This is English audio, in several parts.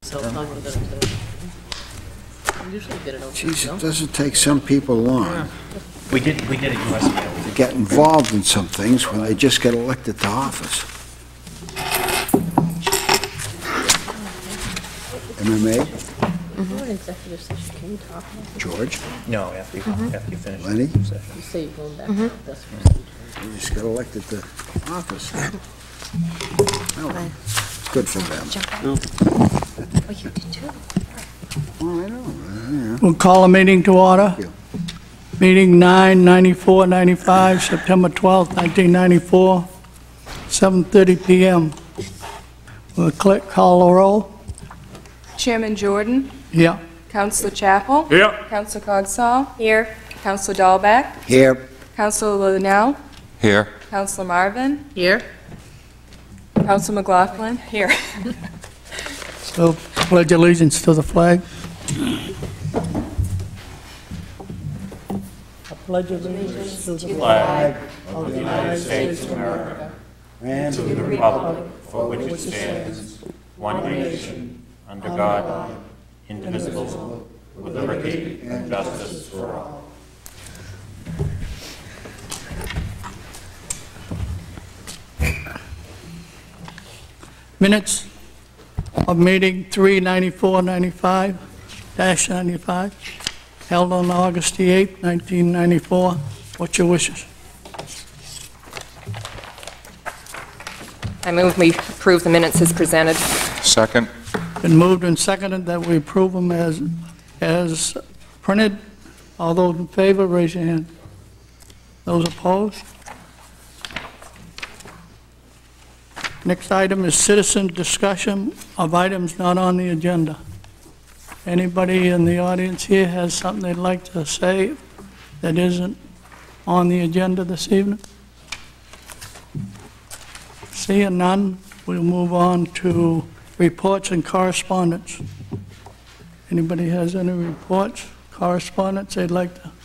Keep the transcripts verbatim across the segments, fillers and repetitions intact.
So it's not gonna go to- we usually get it over. Geez, no? it doesn't take some people long We did, we did a U S mail. to get involved in some things when they just get elected to office. M M A, We're in executive session, can we talk about this? George, No, after you, after you finish. Lenny? the session. You say you're going back to this procedure. they just got elected to office. Oh, good for them. Oh, you did too. Well, I know, We'll call a meeting to order. Thank you. Meeting nine ninety-four ninety-five, September twelfth, nineteen ninety-four, seven thirty p m Will the clerk call the roll? Chairman Jordan, Yeah. Councilor Chapel. Here. Councilor Cogsall, Here. Councilor Dahlbeck, Here, Councilor Linnell, Here. Councilor Marvin, Here? Councilor McLaughlin. Here. So pledge allegiance to the flag. I pledge allegiance to the Flag of the United States of America and to the republic for which it stands, one nation, under God, indivisible, with liberty and justice for all. minutes of meeting three ninety-four ninety-five dash ninety-five, held on August the eighth, nineteen ninety-four. What's your wishes? I move we approve the minutes as presented. Second. Been moved and seconded that we approve them as, as printed. All those in favor, raise your hand. Those opposed? Next item is citizen discussion of items not on the agenda. Anybody in the audience here has something they'd like to say that isn't on the agenda this evening? Seeing none, we'll move on to reports and correspondence. Anybody has any reports, correspondence they'd like to?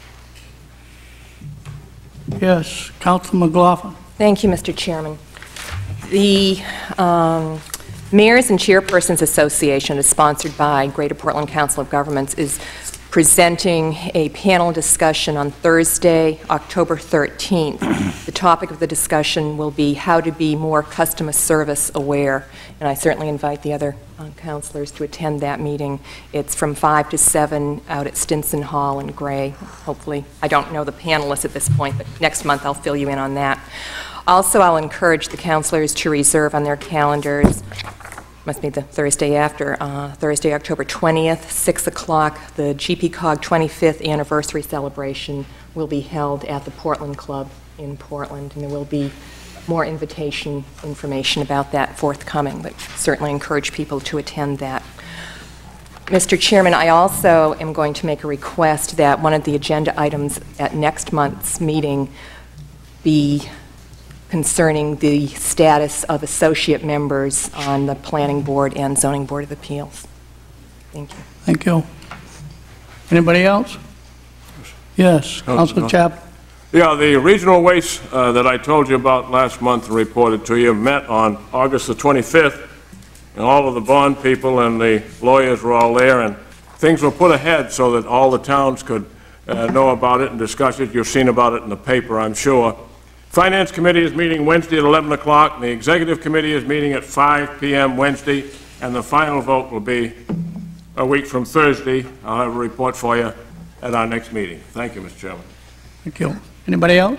Yes, Councilor McLaughlin. Thank you, Mister Chairman. The um, Mayors and Chairpersons Association, is sponsored by Greater Portland Council of Governments, is presenting a panel discussion on Thursday, October thirteenth. The topic of the discussion will be how to be more customer service aware, and I certainly invite the other uh, councilors to attend that meeting. It's from five to seven out at Stinson Hall in Gray, hopefully. I don't know the panelists at this point, but next month I'll fill you in on that. Also, I'll encourage the councilors to reserve on their calendars, must be the Thursday after, uh, Thursday, October twentieth, six o'clock, the G P C O G twenty-fifth anniversary celebration will be held at the Portland Club in Portland, and there will be more invitation information about that forthcoming, but certainly encourage people to attend that. Mister Chairman, I also am going to make a request that one of the agenda items at next month's meeting be concerning the status of associate members on the Planning Board and Zoning Board of Appeals. Thank you. Thank you. Anybody else? Yes, Councilor Chapman. Yeah, the regional waste uh, that I told you about last month and reported to you met on August the twenty-fifth, and all of the bond people and the lawyers were all there, and things were put ahead so that all the towns could uh, know about it and discuss it. You've seen about it in the paper, I'm sure. Finance Committee is meeting Wednesday at eleven o'clock, and the Executive Committee is meeting at five p m Wednesday, and the final vote will be a week from Thursday. I'll have a report for you at our next meeting. Thank you, Mister Chairman. Thank you. Anybody else?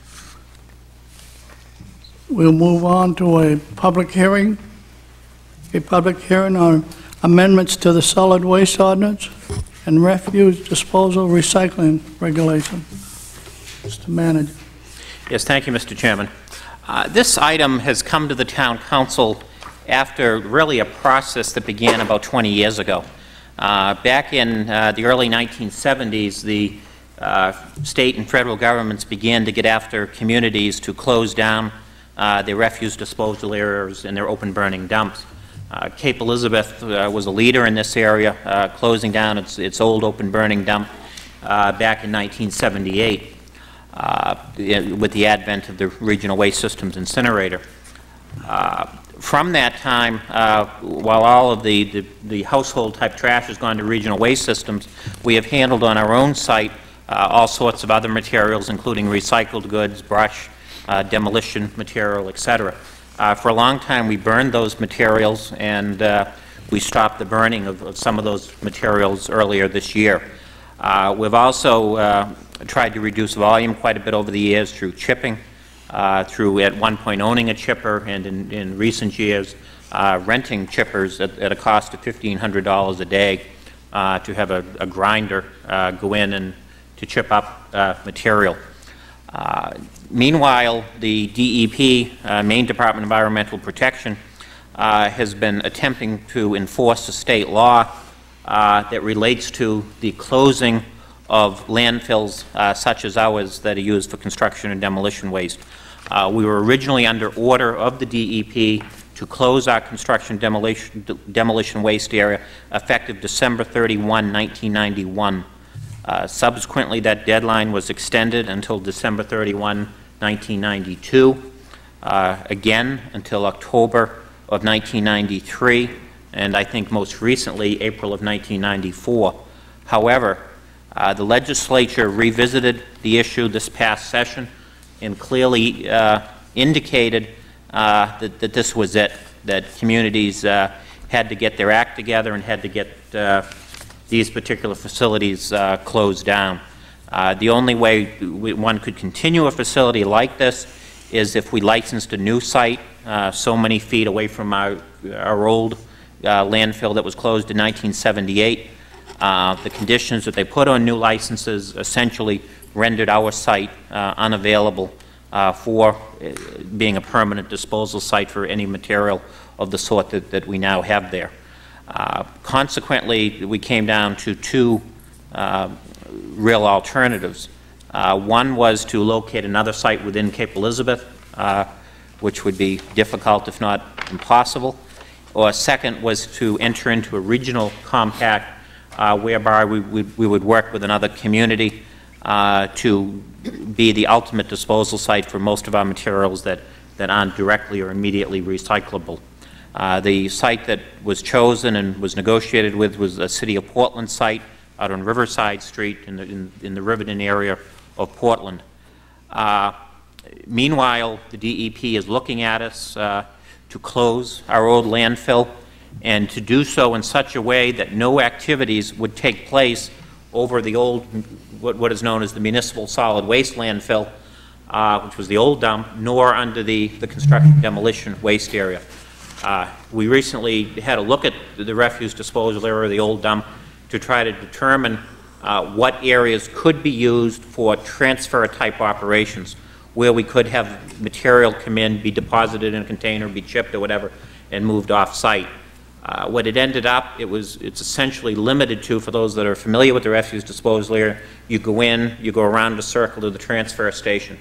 We'll move on to a public hearing. A public hearing on amendments to the solid waste ordinance and refuse disposal recycling regulation. Mister Manager. Yes, thank you, Mister Chairman. Uh, this item has come to the Town Council after really a process that began about twenty years ago. Uh, back in uh, the early nineteen seventies, the uh, state and federal governments began to get after communities to close down uh, their refuse disposal areas and their open burning dumps. Uh, Cape Elizabeth uh, was a leader in this area, uh, closing down its, its old open burning dump uh, back in nineteen seventy-eight. Uh, with the advent of the Regional Waste Systems incinerator. Uh, from that time, uh, while all of the, the, the household-type trash has gone to regional waste systems, we have handled on our own site uh, all sorts of other materials, including recycled goods, brush, uh, demolition material, et cetera. Uh, for a long time, we burned those materials, and uh, we stopped the burning of, of some of those materials earlier this year. Uh, we've also uh, tried to reduce volume quite a bit over the years through chipping, uh, through at one point owning a chipper, and in, in recent years uh, renting chippers at, at a cost of fifteen hundred dollars a day uh, to have a, a grinder uh, go in and to chip up uh, material. Uh, meanwhile, the D E P, uh, Maine Department of Environmental Protection, uh, has been attempting to enforce a state law uh, that relates to the closing of landfills uh, such as ours that are used for construction and demolition waste. Uh, we were originally under order of the D E P to close our construction demolition, demolition waste area effective December thirty-first, nineteen ninety-one. Uh, subsequently, that deadline was extended until December thirty-first, nineteen ninety-two, uh, again until October of nineteen ninety-three, and I think most recently April of nineteen ninety-four. However, uh, the legislature revisited the issue this past session and clearly uh, indicated uh, that, that this was it, that communities uh, had to get their act together and had to get uh, these particular facilities uh, closed down. Uh, the only way we, one could continue a facility like this is if we licensed a new site uh, so many feet away from our, our old uh, landfill that was closed in nineteen seventy-eight. Uh, the conditions that they put on new licenses essentially rendered our site uh, unavailable uh, for uh, being a permanent disposal site for any material of the sort that, that we now have there. Uh, consequently, we came down to two uh, real alternatives. Uh, one was to locate another site within Cape Elizabeth, uh, which would be difficult, if not impossible. Or second was to enter into a regional compact uh, whereby we, we, we would work with another community uh, to be the ultimate disposal site for most of our materials that, that aren't directly or immediately recyclable. Uh, the site that was chosen and was negotiated with was a City of Portland site out on Riverside Street in the, in, in the Riverton area of Portland. Uh, meanwhile, the D E P is looking at us uh, to close our old landfill, and to do so in such a way that no activities would take place over the old, what, what is known as the municipal solid waste landfill, uh, which was the old dump, nor under the, the construction demolition waste area. Uh, we recently had a look at the refuse disposal area, the old dump, to try to determine uh, what areas could be used for transfer-type operations, where we could have material come in, be deposited in a container, be chipped or whatever, and moved off-site. Uh, what it ended up, it was, it's essentially limited to, for those that are familiar with the refuse disposal area, you go in, you go around a circle to the transfer station.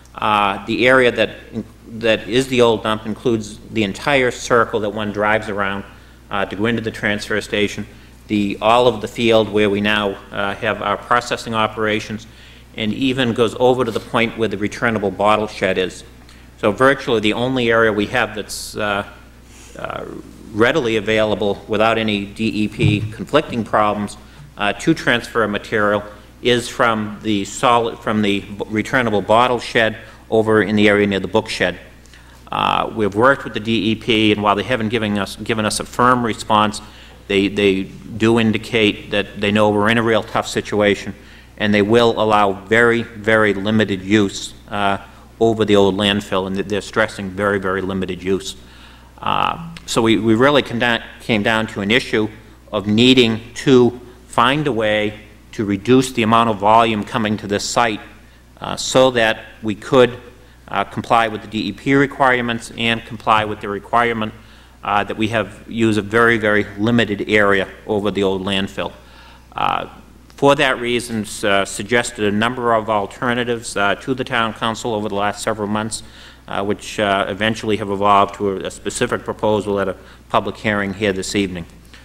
Uh, the area that, that is the old dump includes the entire circle that one drives around uh, to go into the transfer station, the, all of the field where we now uh, have our processing operations, and even goes over to the point where the returnable bottle shed is. So virtually the only area we have that's uh, uh, readily available without any D E P conflicting problems uh, to transfer material is from the solid, from the returnable bottle shed over in the area near the book shed. Uh, we've worked with the D E P, and while they haven't given us, given us a firm response, they, they do indicate that they know we're in a real tough situation, and they will allow very, very limited use uh, over the old landfill, and they're stressing very, very limited use. Uh, so we, we really came down, came down to an issue of needing to find a way to reduce the amount of volume coming to this site uh, so that we could uh, comply with the D E P requirements and comply with the requirement uh, that we have use a very, very limited area over the old landfill. Uh, for that reason, uh, suggested a number of alternatives uh, to the Town Council over the last several months, uh, which uh, eventually have evolved to a, a specific proposal at a public hearing here this evening.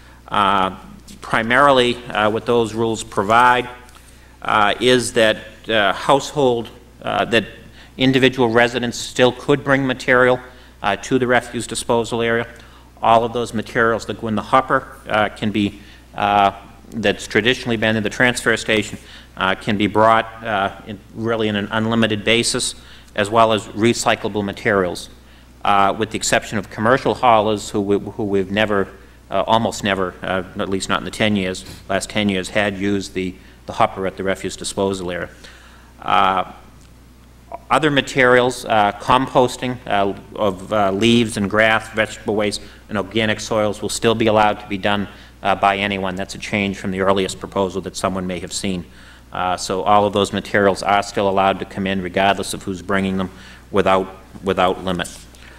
Uh, primarily, uh, what those rules provide uh, is that uh, household, uh, that individual residents still could bring material uh, to the refuse disposal area. All of those materials that go in the hopper uh, can be, uh, that's traditionally been in the transfer station, uh, can be brought uh, in really in an unlimited basis, as well as recyclable materials, uh, with the exception of commercial haulers who, we, who we've never, uh, almost never, uh, at least not in the ten years, last ten years, had used the, the hopper at the refuse disposal area. Uh, Other materials, uh, composting uh, of uh, leaves and grass, vegetable waste, and organic soils will still be allowed to be done uh, by anyone. That's a change from the earliest proposal that someone may have seen. Uh, so all of those materials are still allowed to come in regardless of who's bringing them without, without limit.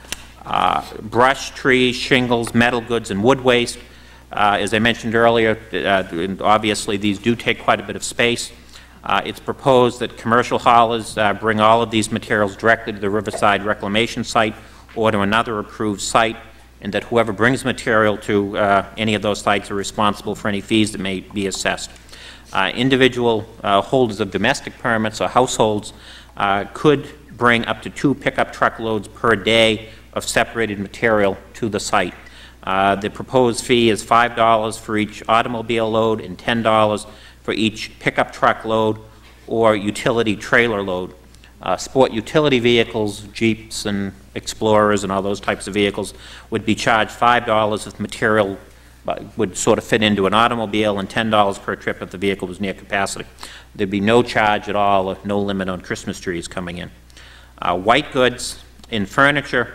Uh, brush, trees, shingles, metal goods, and wood waste. Uh, as I mentioned earlier, uh, obviously these do take quite a bit of space. Uh, it's proposed that commercial haulers uh, bring all of these materials directly to the Riverside Reclamation Site or to another approved site, and that whoever brings material to uh, any of those sites are responsible for any fees that may be assessed. Uh, individual uh, holders of domestic permits or households uh, could bring up to two pickup truck loads per day of separated material to the site. Uh, the proposed fee is five dollars for each automobile load and ten dollars for each pickup truck load or utility trailer load. Uh, sport utility vehicles, Jeeps and Explorers and all those types of vehicles would be charged five dollars if material uh, would sort of fit into an automobile, and ten dollars per trip if the vehicle was near capacity. There'd be no charge at all, or no limit on Christmas trees coming in. Uh, white goods in furniture,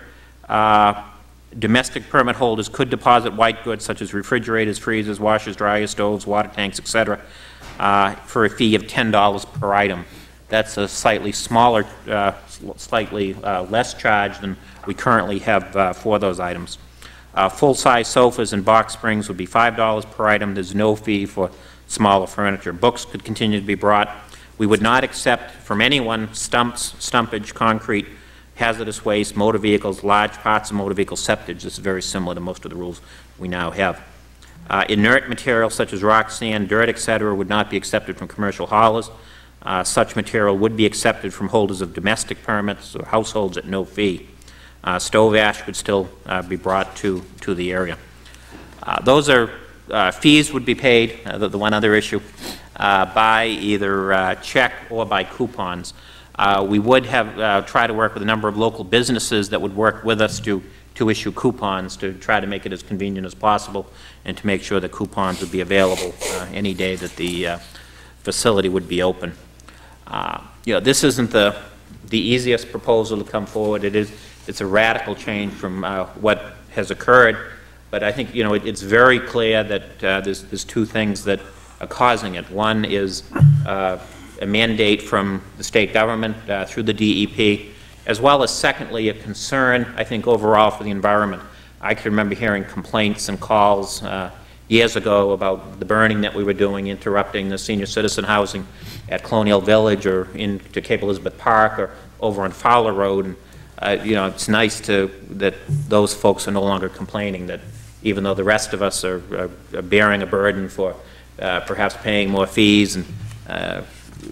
uh, domestic permit holders could deposit white goods such as refrigerators, freezers, washers, dryers, stoves, water tanks, et cetera, uh, for a fee of ten dollars per item. That's a slightly smaller, uh, slightly uh, less charge than we currently have uh, for those items. Uh, full-size sofas and box springs would be five dollars per item. There's no fee for smaller furniture. Books could continue to be brought. We would not accept from anyone stumps, stumpage, concrete, hazardous waste, motor vehicles, large parts of motor vehicle septage. This is very similar to most of the rules we now have. Uh, inert materials such as rock, sand, dirt, et cetera would not be accepted from commercial haulers. Uh, such material would be accepted from holders of domestic permits or households at no fee. Uh, stove ash could still uh, be brought to, to the area. Uh, those are, uh, fees would be paid, uh, the, the one other issue, uh, by either uh, check or by coupons. Uh, we would have, uh, try to work with a number of local businesses that would work with us to, to issue coupons to try to make it as convenient as possible and to make sure that coupons would be available uh, any day that the uh, facility would be open. Uh, you know, this isn't the, the easiest proposal to come forward. It is, it's a radical change from uh, what has occurred, but I think, you know, it, it's very clear that uh, there's, there's two things that are causing it. One is uh, a mandate from the state government uh, through the D E P, as well as, secondly, a concern, I think, overall for the environment. I can remember hearing complaints and calls uh, years ago about the burning that we were doing, interrupting the senior citizen housing at Colonial Village or into Cape Elizabeth Park or over on Fowler Road. And, uh, you know, it's nice to, that those folks are no longer complaining, that even though the rest of us are, are, are bearing a burden for uh, perhaps paying more fees and uh,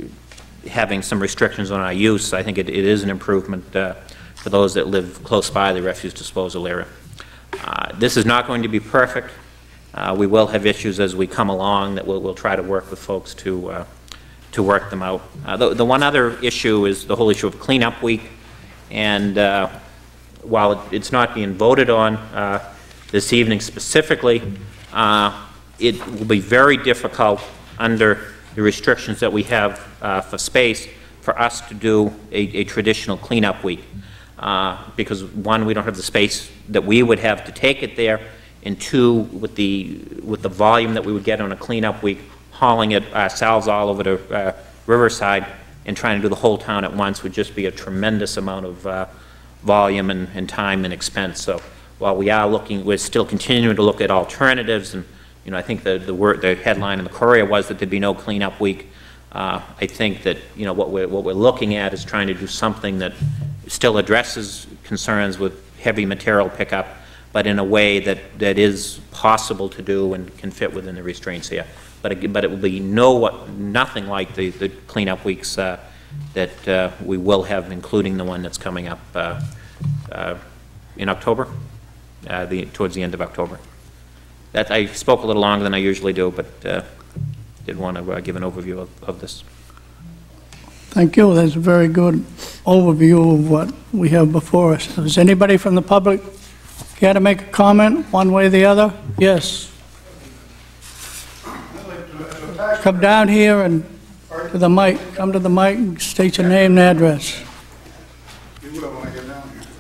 having some restrictions on our use, I think it, it is an improvement uh, for those that live close by the refuse disposal area. Uh, this is not going to be perfect. Uh, we will have issues as we come along that we'll, we'll try to work with folks to, uh, to work them out. Uh, the, the one other issue is the whole issue of cleanup week. And uh, while it, it's not being voted on uh, this evening specifically, uh, it will be very difficult under the restrictions that we have uh, for space for us to do a, a traditional cleanup week. Uh, because one, we don't have the space that we would have to take it there, and two, with the, with the volume that we would get on a cleanup week, hauling it ourselves all over to uh, Riverside and trying to do the whole town at once would just be a tremendous amount of uh, volume and, and time and expense. So while we are looking, we're still continuing to look at alternatives, and you know, I think the, the, word, the headline in the Courier was that there'd be no cleanup week. Uh, I think that, you know, what we're, what we're looking at is trying to do something that still addresses concerns with heavy material pickup, but in a way that, that is possible to do and can fit within the restraints here. But it, but it will be no, nothing like the, the cleanup weeks uh, that uh, we will have, including the one that's coming up uh, uh, in October, uh, the, towards the end of October. That, I spoke a little longer than I usually do, but uh, did want to uh, give an overview of, of this. Thank you. That's a very good overview of what we have before us. Does anybody from the public care to make a comment one way or the other? Yes. Come down here and to the mic. Come to the mic and state your name and address. You will when I get down here.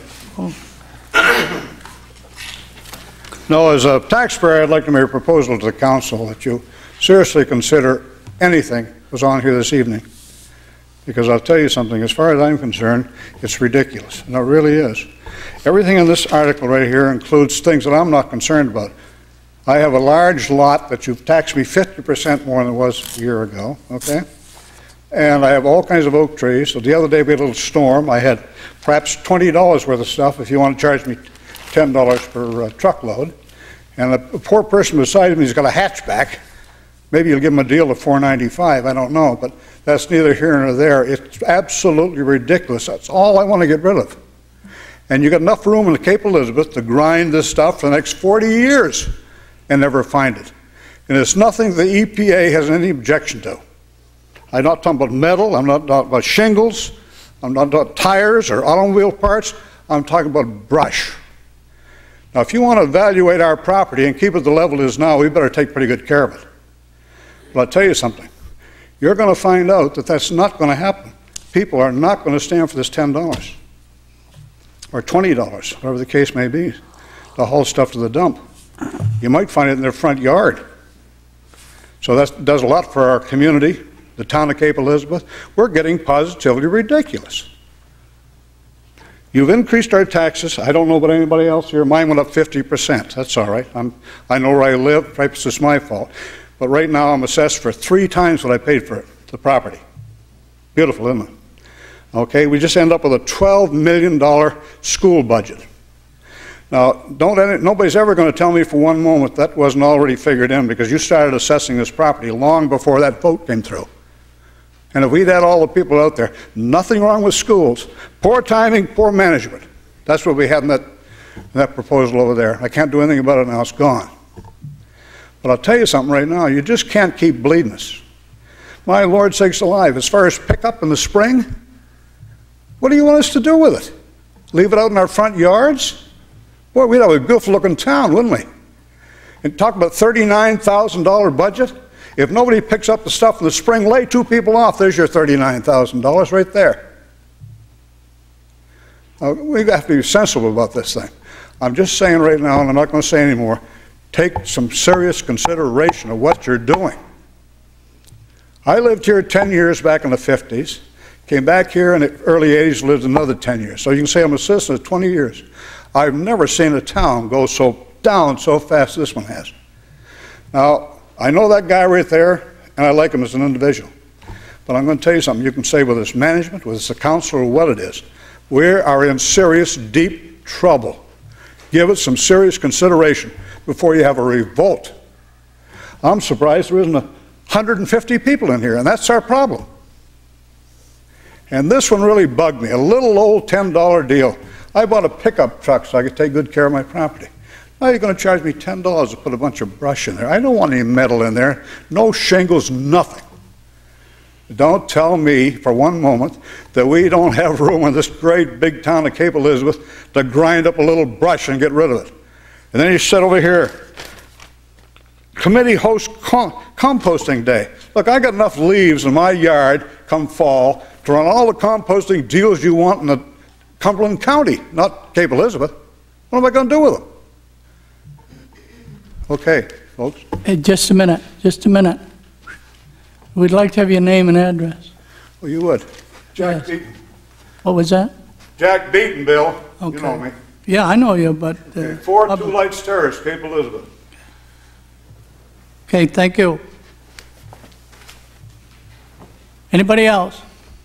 Oh. No, as a taxpayer, I'd like to make a proposal to the council that you seriously consider anything that was on here this evening. Because I'll tell you something, as far as I'm concerned, it's ridiculous, and it really is. Everything in this article right here includes things that I'm not concerned about. I have a large lot that you've taxed me fifty percent more than it was a year ago, okay? And I have all kinds of oak trees. So the other day we had a little storm. I had perhaps twenty dollars worth of stuff if you want to charge me ten dollars per uh, truckload. And a, a poor person beside me has got a hatchback. Maybe you'll give him a deal of four ninety-five, I don't know, but that's neither here nor there. It's absolutely ridiculous. That's all I want to get rid of. And you got enough room in the Cape Elizabeth to grind this stuff for the next forty years and never find it. And it's nothing the E P A has any objection to. I'm not talking about metal, I'm not talking about shingles, I'm not talking about tires or automobile parts, I'm talking about brush. Now, if you want to evaluate our property and keep it the level it is now, we better take pretty good care of it. But I'll tell you something. You're going to find out that that's not going to happen. People are not going to stand for this ten dollars or twenty dollars, whatever the case may be, to haul stuff to the dump. You might find it in their front yard. So that does a lot for our community, the town of Cape Elizabeth. We're getting positively ridiculous. You've increased our taxes. I don't know about anybody else here. Mine went up fifty percent. That's all right. I'm, I know where I live. Perhaps it's my fault. But right now I'm assessed for three times what I paid for it, the property. Beautiful, isn't it? Okay, we just end up with a twelve million dollar school budget. Now, don't, nobody's ever going to tell me for one moment that wasn't already figured in, because you started assessing this property long before that vote came through. And if we'd had all the people out there, nothing wrong with schools, poor timing, poor management. That's what we had in that, in that proposal over there. I can't do anything about it now, it's gone. But I'll tell you something right now, you just can't keep bleeding us. My Lord sakes alive, as far as pickup in the spring, what do you want us to do with it? Leave it out in our front yards? Boy, we'd have a beautiful looking town, wouldn't we? And talk about thirty-nine thousand dollar budget. If nobody picks up the stuff in the spring, lay two people off, there's your thirty-nine thousand dollars right there. Uh, we have to be sensible about this thing. I'm just saying right now, and I'm not going to say anymore, take some serious consideration of what you're doing. I lived here ten years back in the fifties, came back here in the early eighties, lived another ten years. So you can say I'm a citizen of twenty years. I've never seen a town go so down so fast as this one has. Now, I know that guy right there, and I like him as an individual. But I'm going to tell you something. You can say whether it's management, whether it's the council, or what it is, we are in serious, deep trouble. Give it some serious consideration before you have a revolt. I'm surprised there isn't one hundred fifty people in here, and that's our problem. And this one really bugged me, a little old ten dollar deal. I bought a pickup truck so I could take good care of my property. Now you're going to charge me ten dollars to put a bunch of brush in there. I don't want any metal in there, no shingles, nothing. Don't tell me for one moment that we don't have room in this great big town of Cape Elizabeth to grind up a little brush and get rid of it. And then you sit over here, committee host com composting day. Look, I got enough leaves in my yard come fall to run all the composting deals you want in the Cumberland County, not Cape Elizabeth. What am I going to do with them? Okay, folks. Hey, just a minute, just a minute. We'd like to have your name and address. Well, you would. Jack Yes. Beaton. What was that? Jack Beaton, Bill. Okay. You know me. Yeah, I know you, but... Uh, Okay. Four up- Two Lights Terrace, Cape Elizabeth. Okay, thank you. Anybody else?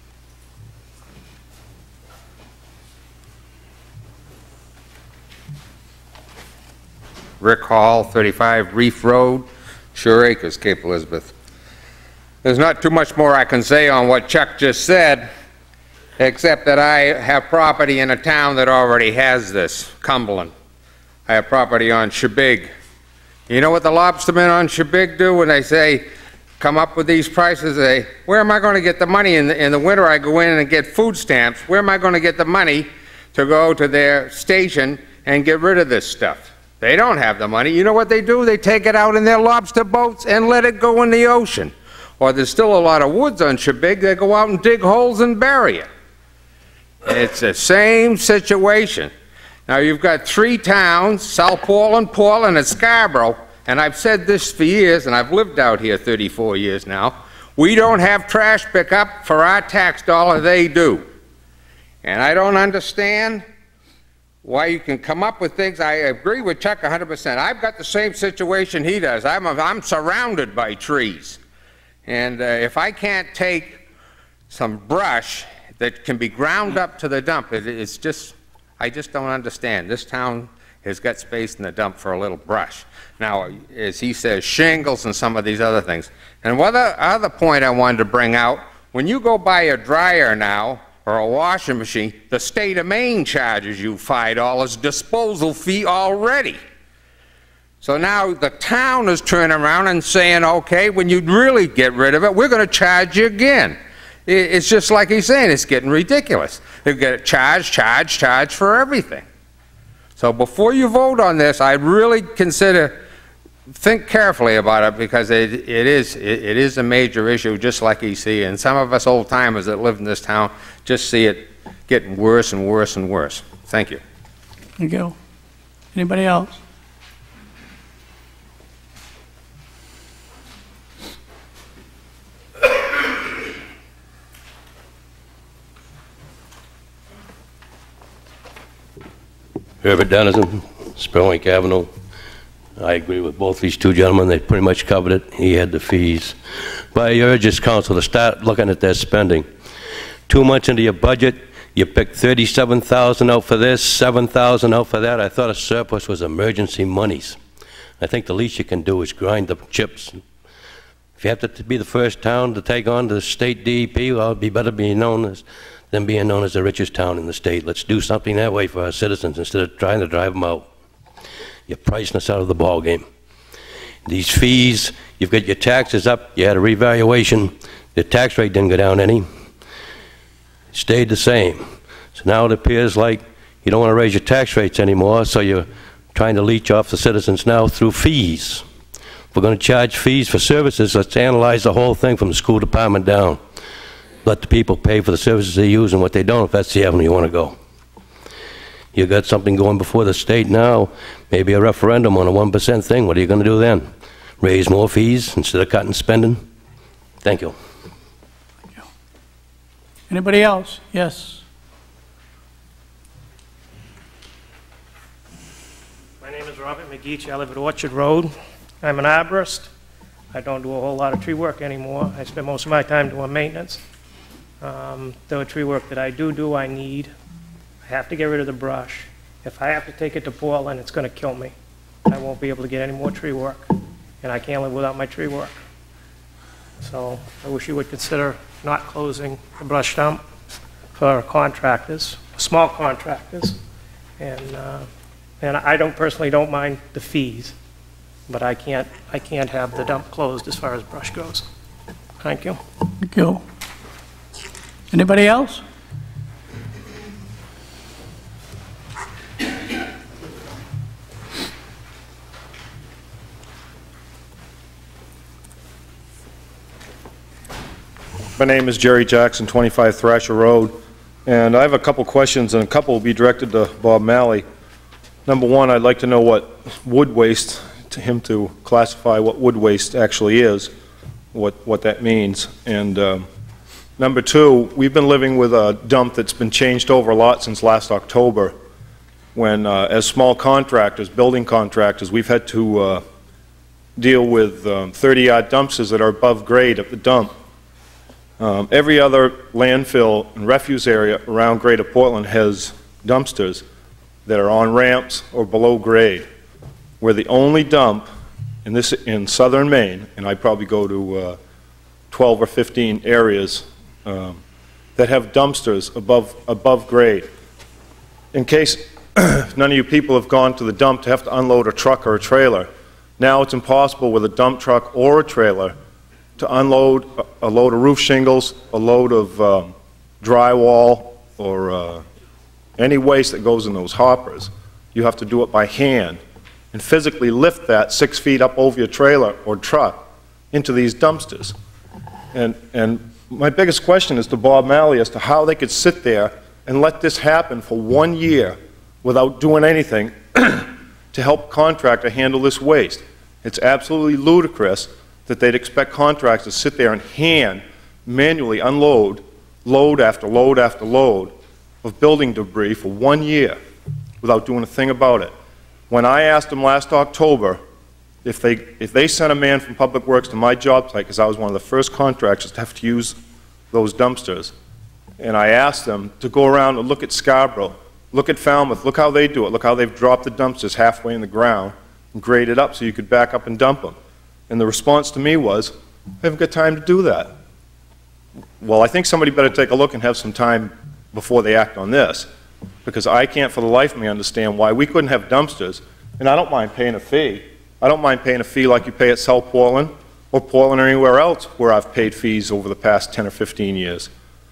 Rick Hall, thirty-five Reef Road, Shore Acres, Cape Elizabeth. There's not too much more I can say on what Chuck just said. except that I have property in a town that already has this, Cumberland. I have property on Shebig. You know what the lobstermen on Shebig do when they say, come up with these prices? They, where am I going to get the money? In the, in the winter I go in and get food stamps. Where am I going to get the money to go to their station and get rid of this stuff? They don't have the money. You know what they do? They take it out in their lobster boats and let it go in the ocean. Or there's still a lot of woods on Shebig. They go out and dig holes and bury it. It's the same situation. Now you've got three towns, South Portland, Portland, and Scarborough, and I've said this for years, and I've lived out here thirty-four years now. We don't have trash pickup for our tax dollar, they do. And I don't understand why you can come up with things. I agree with Chuck one hundred percent. I've got the same situation he does. I'm, a, I'm surrounded by trees. And uh, if I can't take some brush that can be ground up to the dump, it, it's just, I just don't understand. This town has got space in the dump for a little brush. Now, as he says, shingles and some of these other things. And one other point I wanted to bring out, when you go buy a dryer now, or a washing machine, the state of Maine charges you five dollars disposal fee already. So now the town is turning around and saying, okay, when you really get rid of it, we're going to charge you again. It's just like he's saying, it's getting ridiculous. They get charged, charged, charged for everything. So before you vote on this, I'd really consider, think carefully about it, because it, it, is, it, it is a major issue, just like you see. And some of us old timers that live in this town just see it getting worse and worse and worse. Thank you. Thank you. Anybody else? Herbert Dennison, Spurlink Avenue. I agree with both these two gentlemen. They pretty much covered it. He had the fees. But I urge this council to start looking at their spending. Two months into your budget, you picked thirty-seven thousand dollars out for this, seven thousand dollars out for that. I thought a surplus was emergency monies. I think the least you can do is grind the chips. If you have to be the first town to take on the state D E P, well, it'd be better being known as than being known as the richest town in the state. Let's do something that way for our citizens instead of trying to drive them out. You're pricing us out of the ball game. These fees, you've got your taxes up, you had a revaluation, the tax rate didn't go down any, it stayed the same. So now it appears like you don't want to raise your tax rates anymore, so you're trying to leech off the citizens now through fees. If we're going to charge fees for services, let's analyze the whole thing from the school department down. Let the people pay for the services they use and what they don't, if that's the avenue you want to go. You got something going before the state now, maybe a referendum on a one percent thing. What are you going to do then? Raise more fees instead of cutting spending? Thank you. Thank you. Anybody else? Yes. My name is Robert McGeach. I live at Orchard Road. I'm an arborist. I don't do a whole lot of tree work anymore. I spend most of my time doing maintenance. Um, the tree work that I do do, I need. I have to get rid of the brush. If I have to take it to Portland, it's going to kill me. I won't be able to get any more tree work, and I can't live without my tree work. So I wish you would consider not closing the brush dump for contractors, small contractors, and uh, and I don't personally don't mind the fees, but I can't I can't have the dump closed as far as brush goes. Thank you. Thank you. Anybody else? My name is Jerry Jackson, twenty-five Thrasher Road, and I have a couple questions, and a couple will be directed to Bob Malley. Number one, I'd like to know what wood waste, to him to classify what wood waste actually is, what, what that means. And um, number two, we've been living with a dump that's been changed over a lot since last October, when uh, as small contractors, building contractors, we've had to uh, deal with thirty-yard um, dumpsters that are above grade at the dump. Um, every other landfill and refuse area around Greater Portland has dumpsters that are on ramps or below grade. We're the only dump in this in southern Maine, and I probably go to uh, twelve or fifteen areas um, that have dumpsters above, above grade. In case none of you people have gone to the dump to have to unload a truck or a trailer, now it's impossible with a dump truck or a trailer to unload a, a load of roof shingles, a load of um, drywall, or uh, any waste that goes in those hoppers. You have to do it by hand and physically lift that six feet up over your trailer or truck into these dumpsters. And, and my biggest question is to Bob Malley as to how they could sit there and let this happen for one year without doing anything to help contractor handle this waste. It's absolutely ludicrous that they'd expect contractors to sit there and hand manually unload load after load after load of building debris for one year without doing a thing about it. When I asked them last October if they, if they sent a man from Public Works to my job site, because I was one of the first contractors to have to use those dumpsters, and I asked them to go around and look at Scarborough, look at Falmouth, look how they do it, look how they've dropped the dumpsters halfway in the ground and grade it up so you could back up and dump them. And the response to me was, I haven't got time to do that. Well, I think somebody better take a look and have some time before they act on this, because I can't for the life of me understand why we couldn't have dumpsters. And I don't mind paying a fee. I don't mind paying a fee like you pay at South Portland or Portland or anywhere else where I've paid fees over the past ten or fifteen years.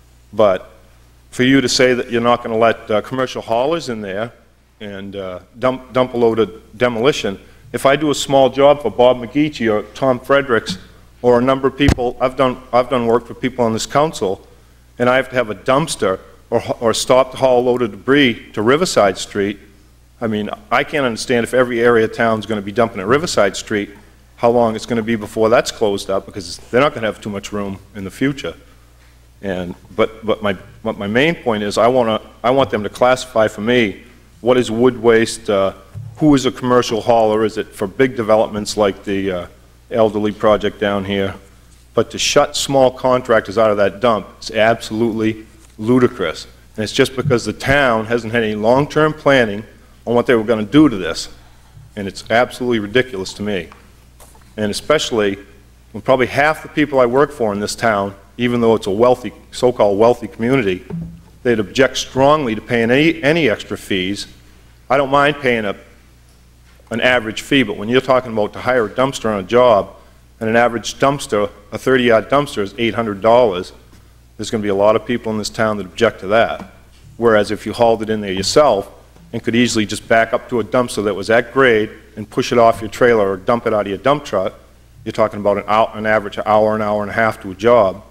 But for you to say that you're not going to let uh, commercial haulers in there and uh, dump, dump a load of demolition, if I do a small job for Bob McGeechee or Tom Fredericks or a number of people, I've done, I've done work for people on this council, and I have to have a dumpster or, or stop to haul a load of debris to Riverside Street. I mean, I can't understand if every area of town is going to be dumping at Riverside Street, how long it's going to be before that's closed up, because they're not going to have too much room in the future. And, but, but, my, but my main point is I, wanna, I want them to classify for me what is wood waste, uh, who is a commercial hauler, is it for big developments like the uh, elderly project down here? But to shut small contractors out of that dump is absolutely ludicrous. And it's just because the town hasn't had any long-term planning on what they were going to do to this. And it's absolutely ridiculous to me. And especially when probably half the people I work for in this town, even though it's a wealthy, so-called wealthy community, they'd object strongly to paying any, any extra fees. I don't mind paying a, an average fee, but when you're talking about to hire a dumpster on a job, and an average dumpster, a thirty-yard dumpster is eight hundred dollars, there's going to be a lot of people in this town that object to that. Whereas if you hauled it in there yourself and could easily just back up to a dumpster that was at grade and push it off your trailer or dump it out of your dump truck, you're talking about an, hour, an average hour, an hour and a half to a job.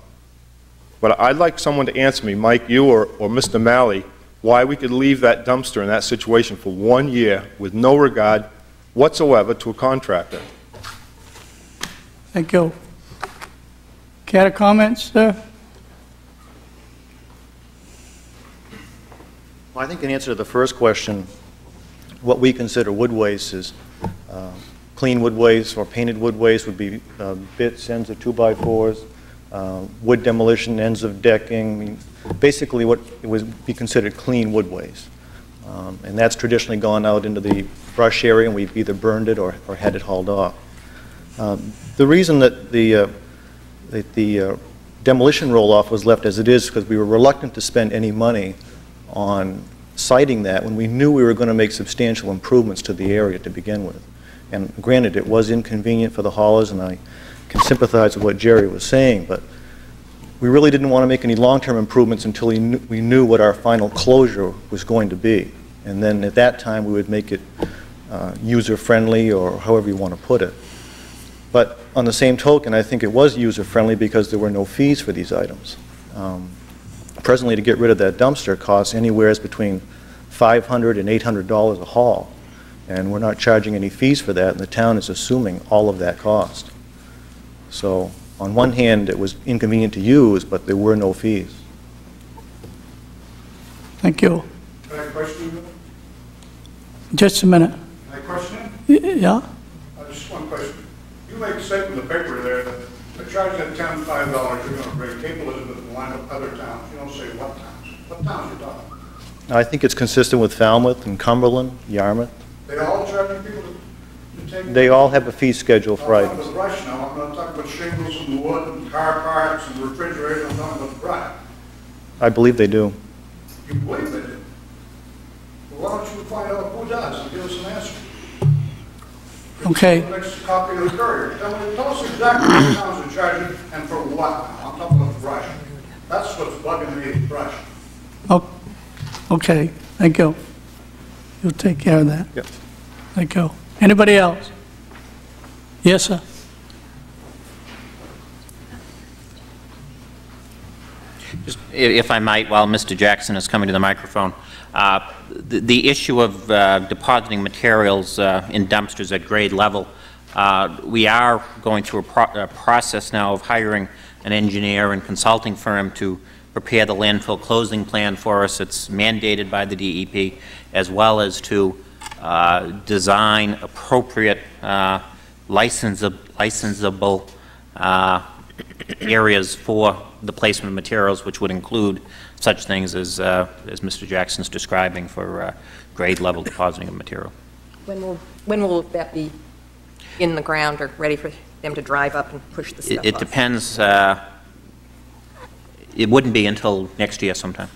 But I'd like someone to answer me, Mike, you or, or Mister Malley, why we could leave that dumpster in that situation for one year with no regard whatsoever to a contractor. Thank you. Care to comment, sir? Well, I think in answer to the first question, what we consider wood waste is uh, clean wood waste or painted wood waste would be uh, bits, ends of two by fours, uh, wood demolition, ends of decking. I mean, basically what would be considered clean wood waste. Um, and that's traditionally gone out into the brush area, and we've either burned it or, or had it hauled off. Um, the reason that the, uh, that the uh, demolition roll-off was left as it is because we were reluctant to spend any money on citing that when we knew we were going to make substantial improvements to the area to begin with. And granted, it was inconvenient for the haulers, and I can sympathize with what Jerry was saying, but we really didn't want to make any long-term improvements until we knew, we knew what our final closure was going to be. And then at that time, we would make it uh, user-friendly, or however you want to put it. But on the same token, I think it was user-friendly because there were no fees for these items. Um, presently, to get rid of that dumpster costs anywhere between five hundred dollars and eight hundred dollars a haul. And we're not charging any fees for that, and the town is assuming all of that cost. So on one hand, it was inconvenient to use, but there were no fees. Thank you. Can I question you? Just a minute. Can I question Y- Yeah? Uh, just one question. You make a statement in the paper there that they're charging that town five dollars, you're going to break Cape Elizabeth and line up other towns. You don't say what towns. What towns are you talking about? I think it's consistent with Falmouth and Cumberland, Yarmouth. They all charging people to, to take... They all have a fee schedule for I'm items. talking about brush now. I'm not talking about shingles and wood and car parts and refrigerators. I'm talking about brush. I believe they do. You believe they do? Well, why don't you find out who does and give us an answer? Okay. The next copy of the Courier. Tell, me, tell us exactly what town's in charge of and for what. I'm talking about brush. That's what's bugging me, brush. Oh, okay, thank you. You'll take care of that. Yep. Thank you. Anybody else? Yes, sir. Just, i- if I might, while Mister Jackson is coming to the microphone, uh, the, the issue of uh, depositing materials uh, in dumpsters at grade level, uh, we are going through a, pro a process now of hiring an engineer and consulting firm to prepare the landfill closing plan for us. It's mandated by the D E P, as well as to uh, design appropriate uh, licensab licensable uh, areas for the placement of materials, which would include such things as, uh, as Mister Jackson's describing for uh, grade level depositing of material. When will, when will that be in the ground or ready for them to drive up and push the stuff It, it off? depends. Uh, it wouldn't be until next year sometime.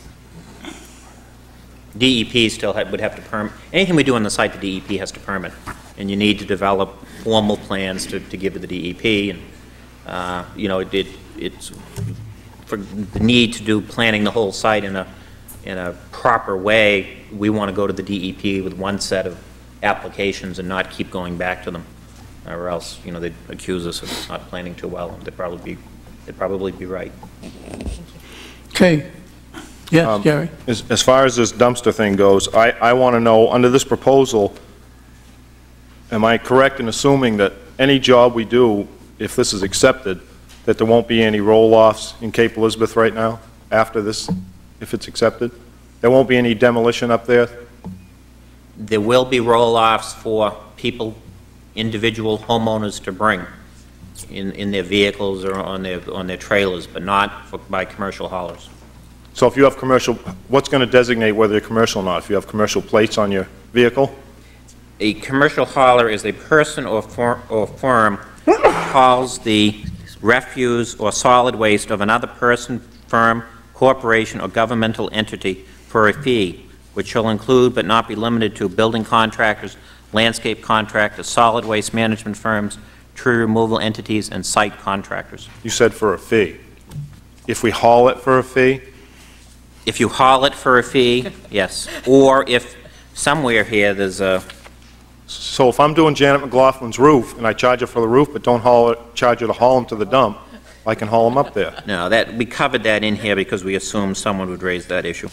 D E P still ha would have to permit. Anything we do on the site, the D E P has to permit. And you need to develop formal plans to, to give to the D E P. And, uh, you know, it, it, it's for the need to do planning the whole site in a, in a proper way. We want to go to the D E P with one set of applications and not keep going back to them, or else, you know, they'd accuse us of not planning too well. They'd probably be, they'd probably be right. Okay. Yes, Um, Jerry. As, as far as this dumpster thing goes, I, I want to know, under this proposal, am I correct in assuming that any job we do, if this is accepted, that there won't be any roll-offs in Cape Elizabeth right now, after this, if it's accepted? There won't be any demolition up there? There will be roll-offs for people, individual homeowners to bring in, in their vehicles or on their, on their trailers, but not for, by commercial haulers. So if you have commercial, what's going to designate whether you're commercial or not? If you have commercial plates on your vehicle? A commercial hauler is a person or, for, or firm who hauls the refuse or solid waste of another person, firm, corporation, or governmental entity for a fee, which shall include but not be limited to building contractors, landscape contractors, solid waste management firms, tree removal entities, and site contractors. You said for a fee. If we haul it for a fee? If you haul it for a fee, yes. Or if somewhere here there's a... So if I'm doing Janet McLaughlin's roof, and I charge her for the roof, but don't haul it, charge her to haul them to the dump, I can haul them up there. No, that, we covered that in here because we assumed someone would raise that issue.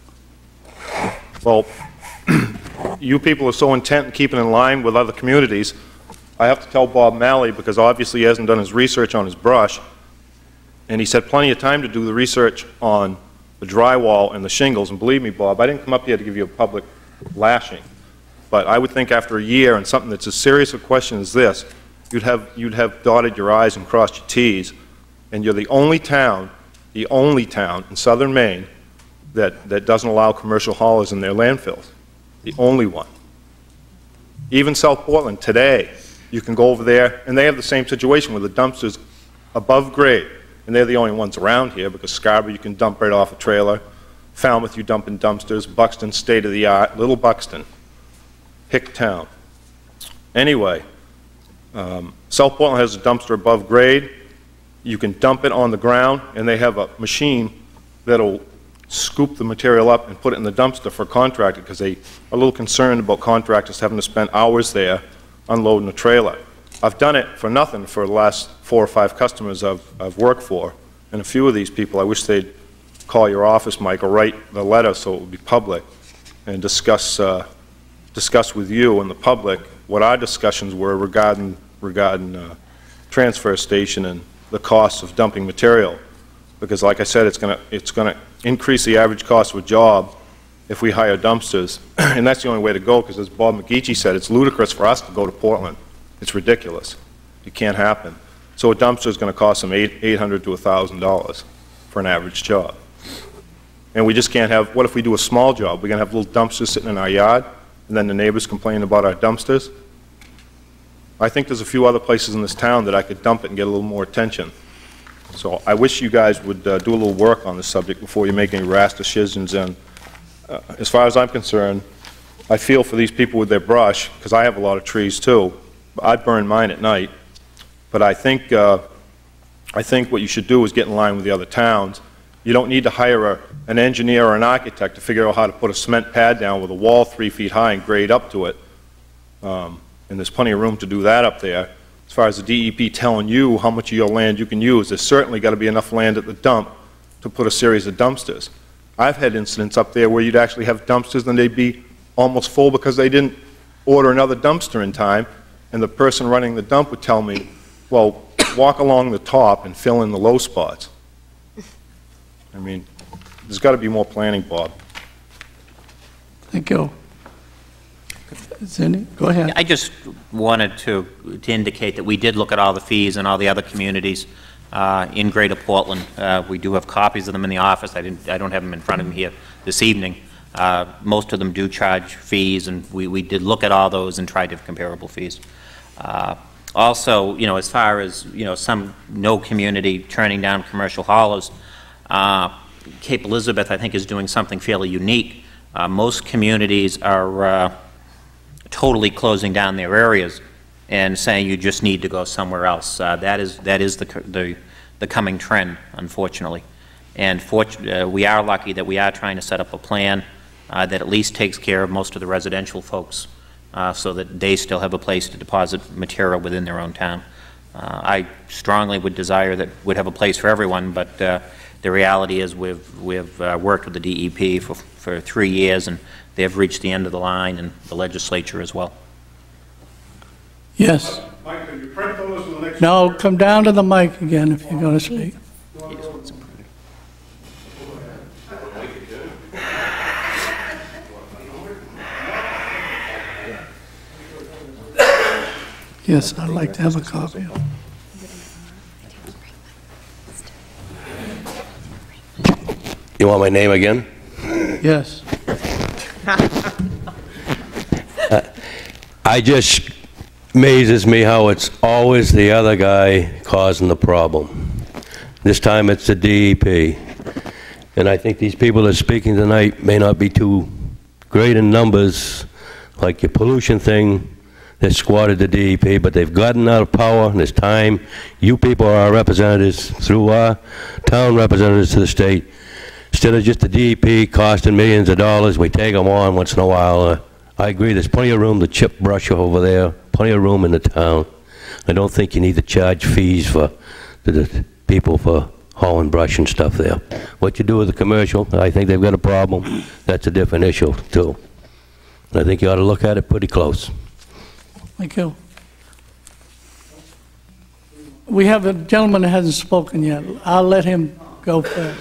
Well, you people are so intent in keeping in line with other communities, I have to tell Bob Malley, because obviously he hasn't done his research on his brush, and he's had plenty of time to do the research on the drywall and the shingles, and believe me, Bob, I didn't come up here to give you a public lashing, but I would think after a year and something that's as serious a question as this, you'd have, you'd have dotted your I's and crossed your T's, and you're the only town, the only town in southern Maine that, that doesn't allow commercial haulers in their landfills. The only one. Even South Portland, today, you can go over there, and they have the same situation with the dumpsters above grade, and they're the only ones around here, because Scarborough, you can dump right off a trailer. Falmouth, you dump in dumpsters. Buxton, state-of-the-art. Little Buxton. Hicktown. Anyway, um, South Portland has a dumpster above grade. You can dump it on the ground, and they have a machine that'll scoop the material up and put it in the dumpster for a contractor, because they are a little concerned about contractors having to spend hours there unloading a trailer. I've done it for nothing for the last four or five customers I've, I've worked for, and a few of these people, I wish they'd call your office, Mike, or write the letter so it would be public, and discuss, uh, discuss with you and the public what our discussions were regarding, regarding uh, transfer station and the costs of dumping material. Because like I said, it's going to it's going to increase the average cost of a job if we hire dumpsters, and that's the only way to go, because as Bob McGeechee said, it's ludicrous for us to go to Portland. It's ridiculous. It can't happen. So a dumpster is going to cost them eight eight hundred to a thousand dollars for an average job, and we just can't have. What if we do a small job? We're going to have little dumpsters sitting in our yard, and then the neighbors complain about our dumpsters. I think there's a few other places in this town that I could dump it and get a little more attention. So I wish you guys would uh, do a little work on this subject before you make any rash decisions. And uh, as far as I'm concerned, I feel for these people with their brush, because I have a lot of trees too. I burn mine at night. But I think, uh, I think what you should do is get in line with the other towns. You don't need to hire a, an engineer or an architect to figure out how to put a cement pad down with a wall three feet high and grade up to it. Um, and there's plenty of room to do that up there. As far as the D E P telling you how much of your land you can use, there's certainly got to be enough land at the dump to put a series of dumpsters. I've had incidents up there where you'd actually have dumpsters and they'd be almost full because they didn't order another dumpster in time, and the person running the dump would tell me, well, walk along the top and fill in the low spots. I mean, there's got to be more planning, Bob. Thank you. Is any, go ahead. I just wanted to, to indicate that we did look at all the fees in all the other communities uh, in Greater Portland. Uh, we do have copies of them in the office. I, didn't, I don't have them in front of me here this evening. Uh, most of them do charge fees, and we, we did look at all those and tried to have comparable fees. Uh, also, you know, as far as, you know, some no community turning down commercial haulers, uh, Cape Elizabeth, I think, is doing something fairly unique. Uh, most communities are uh, totally closing down their areas and saying you just need to go somewhere else. Uh, that is that is the the, the coming trend, unfortunately. And uh, we are lucky that we are trying to set up a plan uh, that at least takes care of most of the residential folks, uh, so that they still have a place to deposit material within their own town. Uh, I strongly would desire that we'd have a place for everyone, but uh, the reality is we've we've uh, worked with the D E P for for three years, and they have reached the end of the line, and the legislature as well. Yes. Mike, can you print those in the next... No, come down to the mic again if you're going to speak. Yes, I'd like to have a copy. You want my name again? Yes. uh, I just amazes me how it's always the other guy causing the problem. This time it's the D E P. And I think these people that are speaking tonight may not be too great in numbers, like your pollution thing that squatted the D E P, but they've gotten out of power, and it's time you people are our representatives through our town representatives to the state. Instead of just the D E P costing millions of dollars, we take them on once in a while. Uh, I agree, there's plenty of room to chip brush over there, plenty of room in the town. I don't think you need to charge fees for the, the people for hauling brush and stuff there. What you do with the commercial, I think they've got a problem. That's a different issue, too. And I think you ought to look at it pretty close. Thank you. We have a gentleman that hasn't spoken yet. I'll let him go first.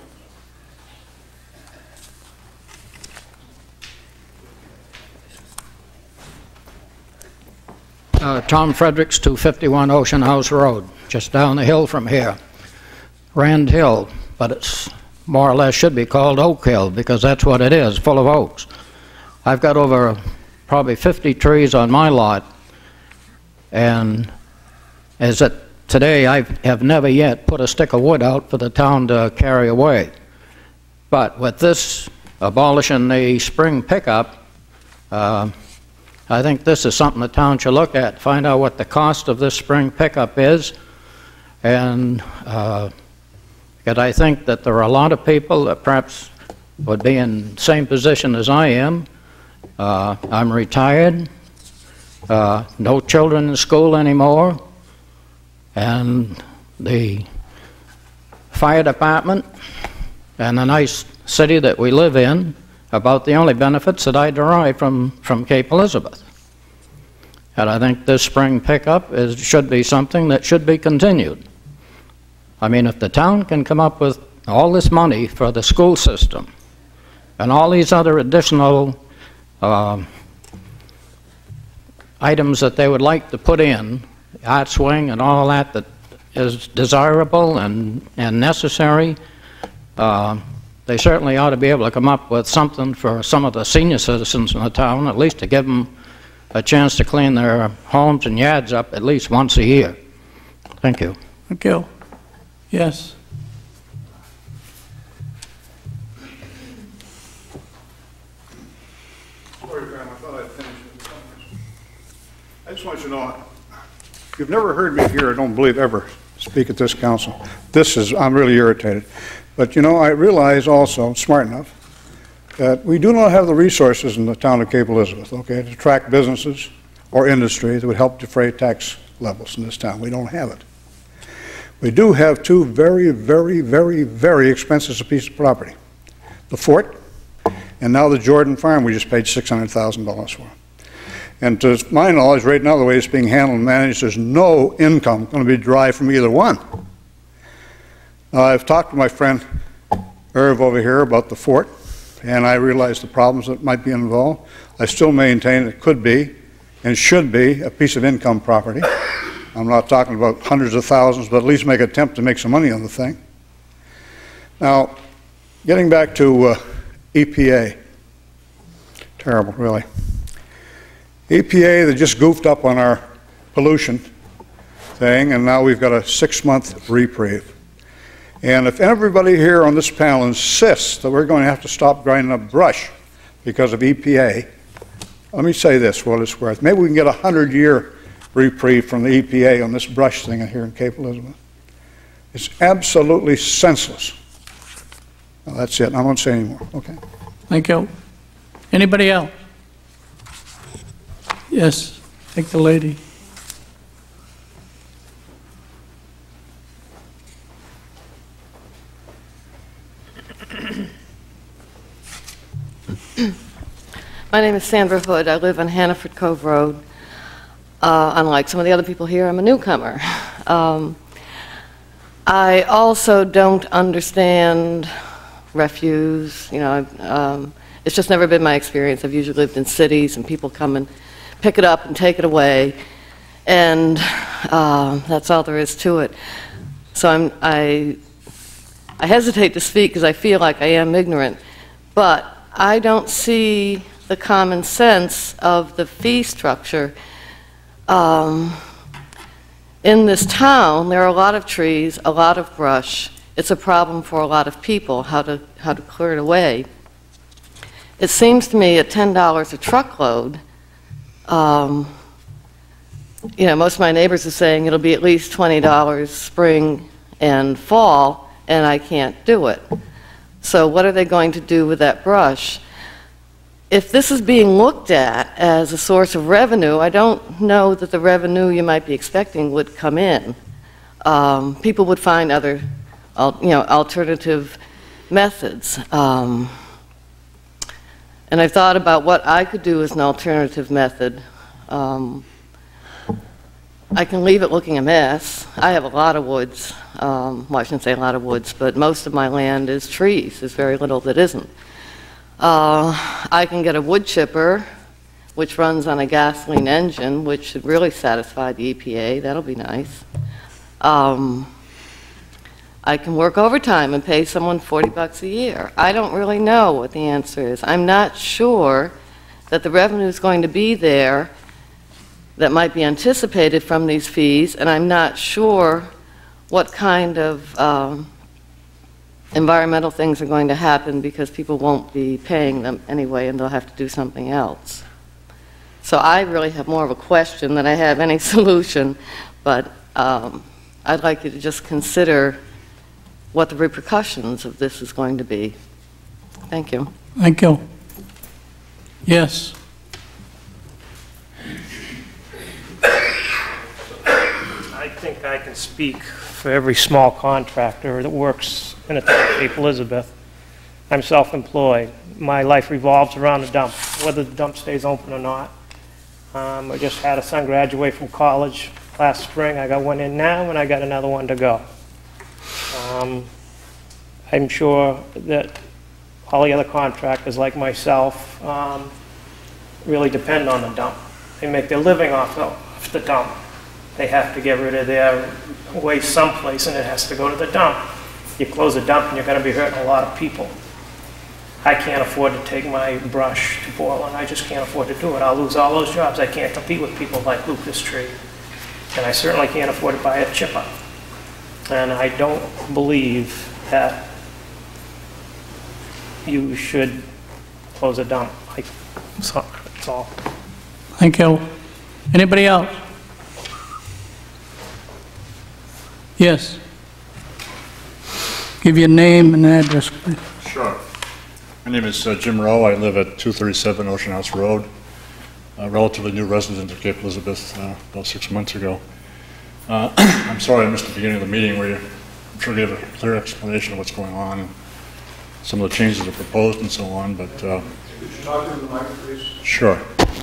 Uh, Tom Fredericks, two fifty-one Ocean House Road, just down the hill from here. Rand Hill, but it's more or less should be called Oak Hill because that's what it is, full of oaks. I've got over probably fifty trees on my lot, and as it today, I have never yet put a stick of wood out for the town to carry away. But with this abolishing the spring pickup, uh, I think this is something the town should look at, find out what the cost of this spring pickup is, and uh, because I think that there are a lot of people that perhaps would be in the same position as I am. Uh, I'm retired, uh, no children in school anymore, and the fire department and the nice city that we live in, about the only benefits that I derive from, from Cape Elizabeth. And I think this spring pickup is, should be something that should be continued. I mean, if the town can come up with all this money for the school system and all these other additional uh, items that they would like to put in, art swing and all that that is desirable and, and necessary, uh, they certainly ought to be able to come up with something for some of the senior citizens in the town, at least to give them a chance to clean their homes and yards up at least once a year. Thank you. Thank you. Yes. Sorry, Graham, I thought I'd finished it. I just want you to know, you've never heard me here, I don't believe, ever speak at this council. This is, I'm really irritated. But, you know, I realize also, I'm smart enough, that we do not have the resources in the town of Cape Elizabeth, okay, to attract businesses or industry that would help defray tax levels in this town. We don't have it. We do have two very, very, very, very expensive pieces of property. The fort, and now the Jordan Farm we just paid six hundred thousand dollars for. And to my knowledge, right now, the way it's being handled and managed, there's no income going to be derived from either one. Now, I've talked to my friend Irv over here about the fort, and I realize the problems that might be involved. I still maintain it could be and should be a piece of income property. I'm not talking about hundreds of thousands, but at least make an attempt to make some money on the thing. Now, getting back to uh, E P A, terrible, really. E P A, they just goofed up on our pollution thing, and now we've got a six-month reprieve. And if everybody here on this panel insists that we're going to have to stop grinding up brush because of E P A, let me say this for what it's worth. Maybe we can get a hundred-year reprieve from the E P A on this brush thing here in Cape Elizabeth. It's absolutely senseless. Well, that's it. I won't say anymore. Okay. Thank you. Anybody else? Yes, take the lady. My name is Sandra Hood. I live on Hannaford Cove Road. Uh, unlike some of the other people here, I'm a newcomer. Um, I also don't understand refuse. You know, um, it's just never been my experience. I've usually lived in cities, and people come and pick it up and take it away, and uh, that's all there is to it. So I'm, I, I hesitate to speak because I feel like I am ignorant, but I don't see the common sense of the fee structure. Um, in this town, there are a lot of trees, a lot of brush. It's a problem for a lot of people, how to, how to clear it away. It seems to me at ten dollars a truckload, um, you know, most of my neighbors are saying it'll be at least twenty dollars spring and fall, and I can't do it. So what are they going to do with that brush? If this is being looked at as a source of revenue, I don't know that the revenue you might be expecting would come in. Um, people would find other, you know, alternative methods. Um, and I've thought about what I could do as an alternative method. Um, I can leave it looking a mess. I have a lot of woods. Um, well, I shouldn't say a lot of woods, but most of my land is trees. There's very little that isn't. Uh, I can get a wood chipper, which runs on a gasoline engine, which should really satisfy the E P A. That'll be nice. Um, I can work overtime and pay someone forty bucks a year. I don't really know what the answer is. I'm not sure that the revenue is going to be there that might be anticipated from these fees, and I'm not sure what kind of um, environmental things are going to happen because people won't be paying them anyway and they'll have to do something else. So I really have more of a question than I have any solution, but um, I'd like you to just consider what the repercussions of this is going to be. Thank you. Thank you. Yes. I think I can speak for every small contractor that works in the town of Cape Elizabeth. I'm self-employed. My life revolves around the dump, whether the dump stays open or not. Um, I just had a son graduate from college last spring. I got one in now, and I got another one to go. Um, I'm sure that all the other contractors like myself um, really depend on the dump. They make their living off the, off the dump. They have to get rid of their waste someplace, and it has to go to the dump. You close a dump, and you're going to be hurting a lot of people. I can't afford to take my brush to Portland. I just can't afford to do it. I'll lose all those jobs. I can't compete with people like Lucas Tree. And I certainly can't afford to buy a chipper. and I don't believe that you should close a dump. Like, so, that's all. Thank you. Anybody else? Yes. Give your name and address, please. Sure. My name is uh, Jim Rowe. I live at two thirty-seven Ocean House Road. A relatively new resident of Cape Elizabeth uh, about six months ago. Uh, I'm sorry I missed the beginning of the meeting where you, I'm sure, gave a clear explanation of what's going on and some of the changes that are proposed and so on, but... Uh, Could you talk into the mic, please? Sure.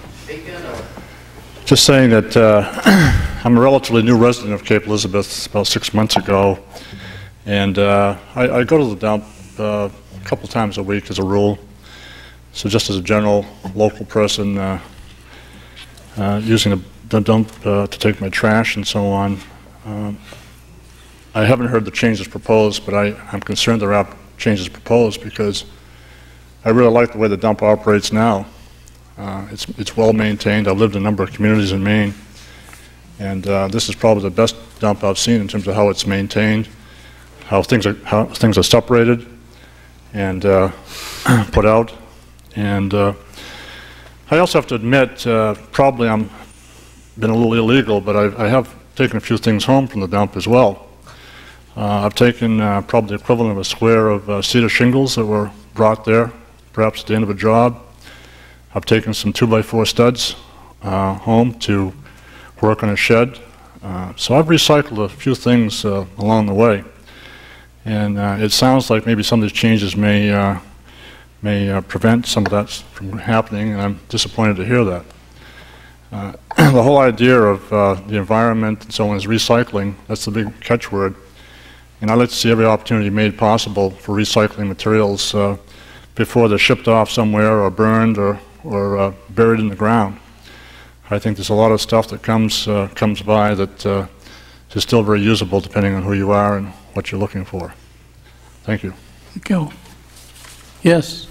Just saying that uh, I'm a relatively new resident of Cape Elizabeth about six months ago, and uh, I, I go to the dump uh, a couple times a week as a rule. So just as a general local person uh, uh, using the, the dump uh, to take my trash and so on, um, I haven't heard the changes proposed, but I, I'm concerned there are changes proposed because I really like the way the dump operates now. Uh, it's, it's well maintained. I've lived in a number of communities in Maine, and uh, this is probably the best dump I've seen in terms of how it's maintained, how things are, how things are separated and uh, put out. And uh, I also have to admit, uh, probably I'm been a little illegal, but I, I have taken a few things home from the dump as well. Uh, I've taken uh, probably the equivalent of a square of uh, cedar shingles that were brought there, perhaps at the end of a job. I've taken some two by four studs uh, home to work on a shed. Uh, so I've recycled a few things uh, along the way. And uh, it sounds like maybe some of these changes may, uh, may uh, prevent some of that from happening, and I'm disappointed to hear that. Uh, the whole idea of uh, the environment and so on is recycling. That's the big catchword. And I'd like to see every opportunity made possible for recycling materials uh, before they're shipped off somewhere or burned or or uh, buried in the ground. I think there's a lot of stuff that comes uh, comes by that uh, is still very usable depending on who you are and what you're looking for. Thank you. Thank you. Yes.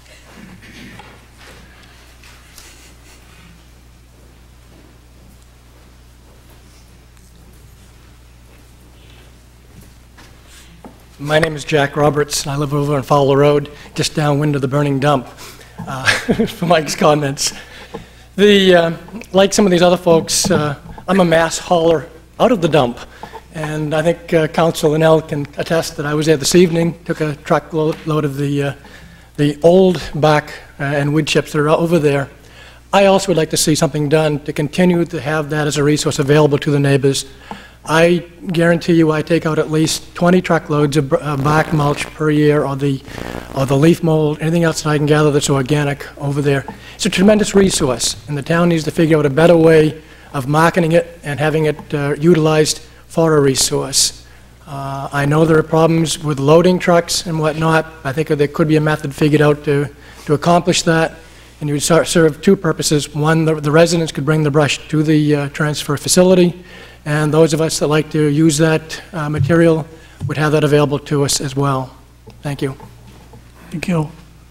My name is Jack Roberts. I live over on Fowler Road, just downwind of the burning dump. Uh, for Mike's comments. The, uh, like some of these other folks, uh, I'm a mass hauler out of the dump. And I think uh, Council Linnell can attest that I was there this evening, took a truckload load of the, uh, the old bark uh, and wood chips that are over there. I also would like to see something done to continue to have that as a resource available to the neighbors. I guarantee you I take out at least twenty truckloads of uh, bark mulch per year, or the, or the leaf mold, anything else that I can gather that's organic over there. It's a tremendous resource, and the town needs to figure out a better way of marketing it and having it uh, utilized for a resource. Uh, I know there are problems with loading trucks and whatnot. I think there could be a method figured out to, to accomplish that, and you would start, serve two purposes. One, the, the residents could bring the brush to the uh, transfer facility, and those of us that like to use that uh, material would have that available to us as well. Thank you. Thank you.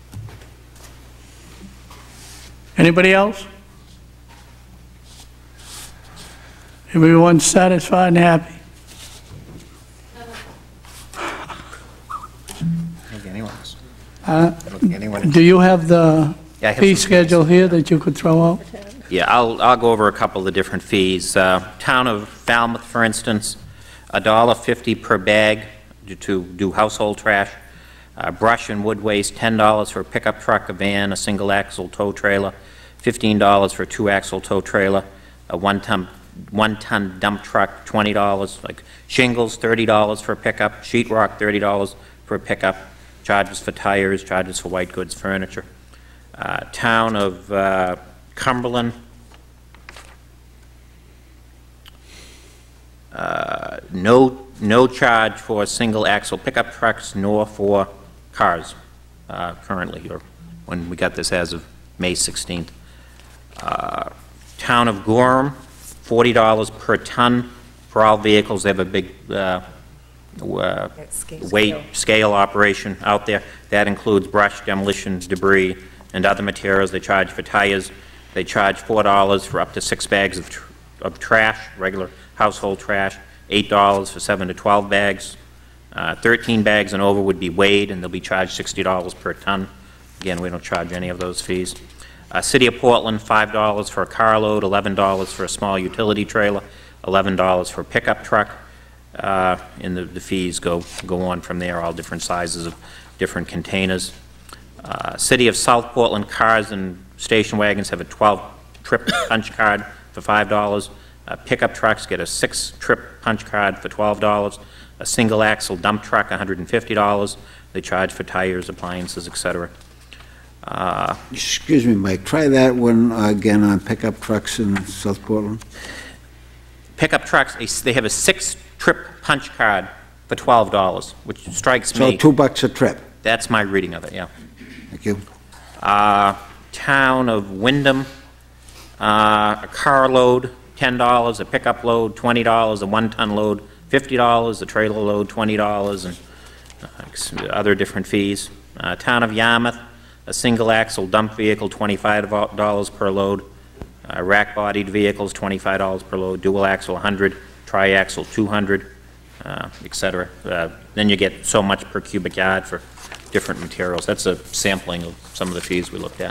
Anybody else? Everyone satisfied and happy? I don't think anyone else. Uh, I don't think anyone else. Do you have the Yeah, I have fee some schedule here that you could throw out? Yeah, I'll, I'll go over a couple of the different fees. Uh, Town of Falmouth, for instance, a dollar fifty per bag to, to do household trash. Uh, brush and wood waste, ten dollars for a pickup truck, a van, a single axle tow trailer, fifteen dollars for a two axle tow trailer, a one ton, one ton dump truck, twenty dollars. Like shingles, thirty dollars for a pickup, sheetrock, thirty dollars for a pickup, charges for tires, charges for white goods furniture. Uh, Town of uh, Cumberland, uh, no, no charge for single axle pickup trucks nor for cars uh, currently, or when we got this as of May sixteenth. Uh, Town of Gorham, forty dollars per ton for all vehicles. They have a big uh, uh, weight scale operation out there. That includes brush, demolitions, debris, and other materials. They charge for tires. They charge four dollars for up to six bags of, tr of trash, regular household trash, eight dollars for seven to twelve bags. Uh, thirteen bags and over would be weighed, and they'll be charged sixty dollars per ton. Again, we don't charge any of those fees. Uh, City of Portland, five dollars for a carload, eleven dollars for a small utility trailer, eleven dollars for a pickup truck, uh, and the, the fees go, go on from there, all different sizes of different containers. Uh, City of South Portland cars and station wagons have a twelve trip punch card for five dollars. Uh, pickup trucks get a six trip punch card for twelve dollars. A single axle dump truck, one hundred fifty dollars. They charge for tires, appliances, et cetera. Uh, Excuse me, Mike, try that one again on pickup trucks in South Portland. Pickup trucks, a- they have a six-trip punch card for twelve dollars, which strikes So me. two bucks a trip. That's my reading of it, yeah. Thank you. Uh, Town of Wyndham, uh, a carload, ten dollars, a pickup load, twenty dollars, a one-ton load, fifty dollars, a trailer load, twenty dollars, and uh, other different fees. Uh, Town of Yarmouth, a single-axle dump vehicle, twenty-five dollars per load. Uh, Rack-bodied vehicles, twenty-five dollars per load. Dual-axle, one hundred dollars. Tri-axle, two hundred dollars, uh, et cetera. Uh, Then you get so much per cubic yard for different materials. That's a sampling of some of the fees we looked at.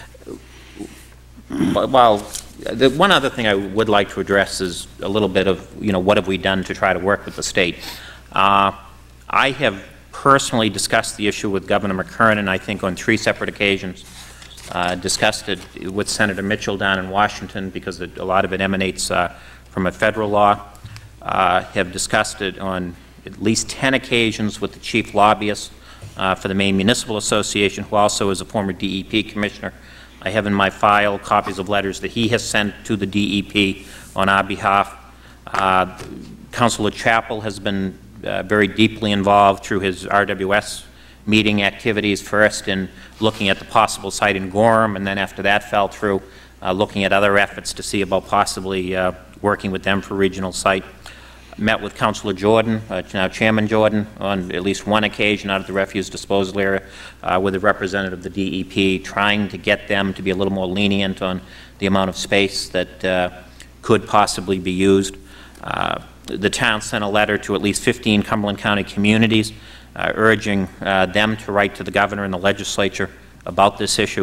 But While, the one other thing I would like to address is a little bit of, you know, what have we done to try to work with the state? Uh, I have personally discussed the issue with Governor McKernan, I think on three separate occasions. Uh, discussed it with Senator Mitchell down in Washington because it, a lot of it emanates uh, from a federal law. Uh, have discussed it on at least ten occasions with the chief lobbyist uh, for the Maine Municipal Association, who also is a former D E P commissioner. I have in my file copies of letters that he has sent to the D E P on our behalf. Uh, Councilor Chappell has been uh, very deeply involved through his R W S meeting activities, first in looking at the possible site in Gorham, and then after that fell through, uh, looking at other efforts to see about possibly uh, working with them for regional site. Met with Councilor Jordan, uh, now Chairman Jordan, on at least one occasion out at the refuse disposal area uh, with a representative of the D E P, trying to get them to be a little more lenient on the amount of space that uh, could possibly be used. Uh, the town sent a letter to at least fifteen Cumberland County communities uh, urging uh, them to write to the governor and the legislature about this issue.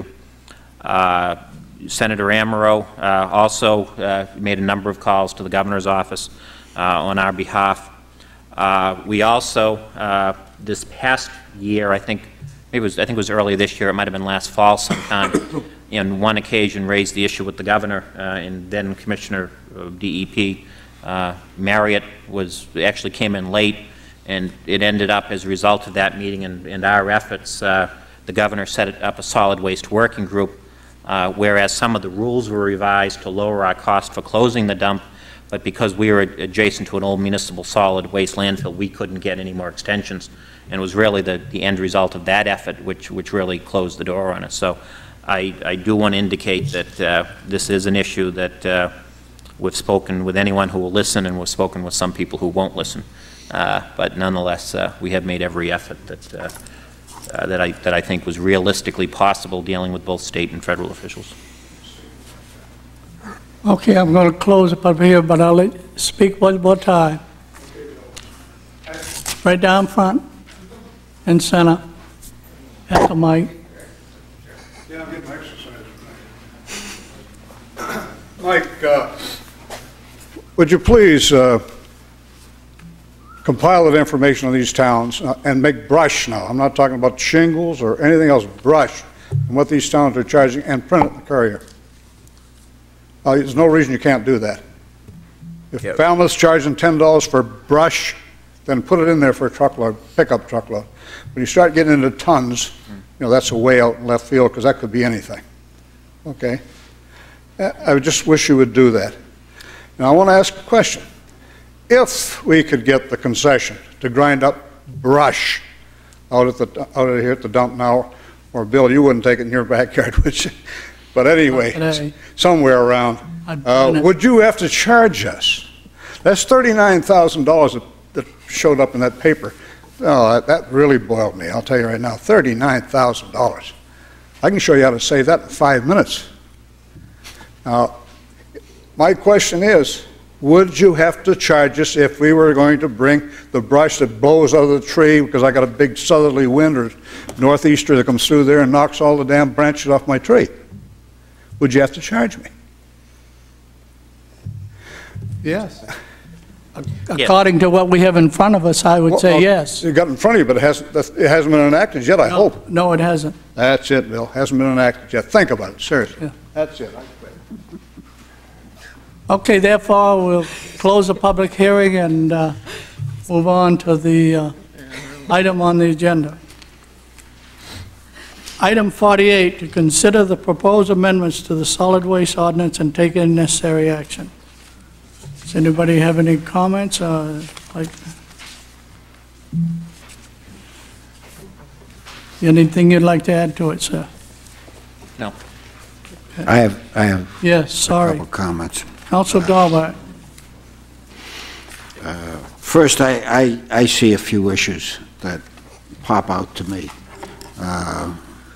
Uh, Senator Amaro uh, also uh, made a number of calls to the governor's office Uh, on our behalf. Uh, we also, uh, this past year, I think, maybe it was, I think it was early this year, it might have been last fall sometime, on one occasion raised the issue with the governor uh, and then Commissioner of D E P. Uh, Marriott was, actually came in late, and it ended up as a result of that meeting and, and our efforts, uh, the governor set up a solid waste working group, uh, whereas some of the rules were revised to lower our cost for closing the dump, but because we were adjacent to an old municipal solid waste landfill, we couldn't get any more extensions. And it was really the, the end result of that effort which, which really closed the door on us. So I, I do want to indicate that uh, this is an issue that uh, we've spoken with anyone who will listen, and we've spoken with some people who won't listen. Uh, but nonetheless, uh, we have made every effort that, uh, uh, that, I, that I think was realistically possible, dealing with both state and federal officials. Okay, I'm going to close up up here, but I'll let you speak one more time. Right down front and center at the mic. Yeah, I'm getting exercise. Mike, uh, would you please uh, compile that information on these towns uh, and make brush now? I'm not talking about shingles or anything else, brush, and what these towns are charging, and print it in the Courier. Uh, there's no reason you can't do that. If Yep. Falmouth's charging ten dollars for brush, then put it in there for a truckload, pickup truckload. When you start getting into tons, you know, that's a way out in left field, because that could be anything. Okay? Uh, I would just wish you would do that. Now, I want to ask a question. If we could get the concession to grind up brush out at the, out of here at the dump now, or Bill, you wouldn't take it in your backyard, would you? But anyway, today. somewhere around, I'd uh, burn it. would you have to charge us? That's thirty-nine thousand dollars that, that showed up in that paper. Oh, that, that really boiled me, I'll tell you right now, thirty-nine thousand dollars. I can show you how to save that in five minutes. Now, my question is, would you have to charge us if we were going to bring the brush that blows out of the tree, because I got a big southerly wind or northeaster that comes through there and knocks all the damn branches off my tree? Would you have to charge me? Yes. According to what we have in front of us, I would Well, say well, yes. You got it in front of you, but it hasn't, it hasn't been enacted yet, I No, hope. No, it hasn't. That's it, Bill. Hasn't been enacted yet. Think about it, seriously. Yeah. That's it. I quit. Okay, therefore, we'll close the public hearing and uh, move on to the uh, item on the agenda. Item forty-eight, to consider the proposed amendments to the solid waste ordinance and take any necessary action. Does anybody have any comments? uh, like Anything you'd like to add to it, sir? No. I have, I have Yes, a sorry. couple comments. Council Dahlbeck. First, I, I, I see a few issues that pop out to me. Uh,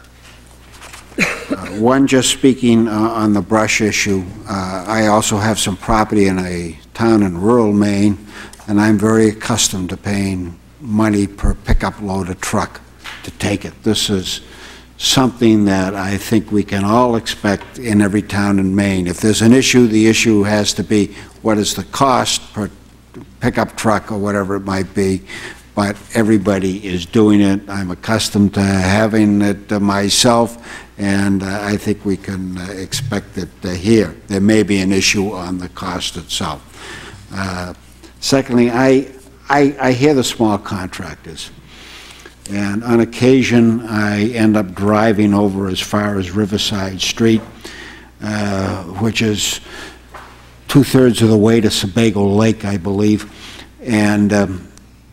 uh, One, just speaking uh, on the brush issue, uh, I also have some property in a town in rural Maine, and I'm very accustomed to paying money per pickup loaded truck to take it. This is something that I think we can all expect in every town in Maine. If there's an issue, the issue has to be what is the cost per pickup truck or whatever it might be, but everybody is doing it. I'm accustomed to having it uh, myself, and uh, I think we can uh, expect it uh, here. There may be an issue on the cost itself. Uh, secondly, I, I, I hear the small contractors. And on occasion, I end up driving over as far as Riverside Street, uh, which is two-thirds of the way to Sebago Lake, I believe. And um,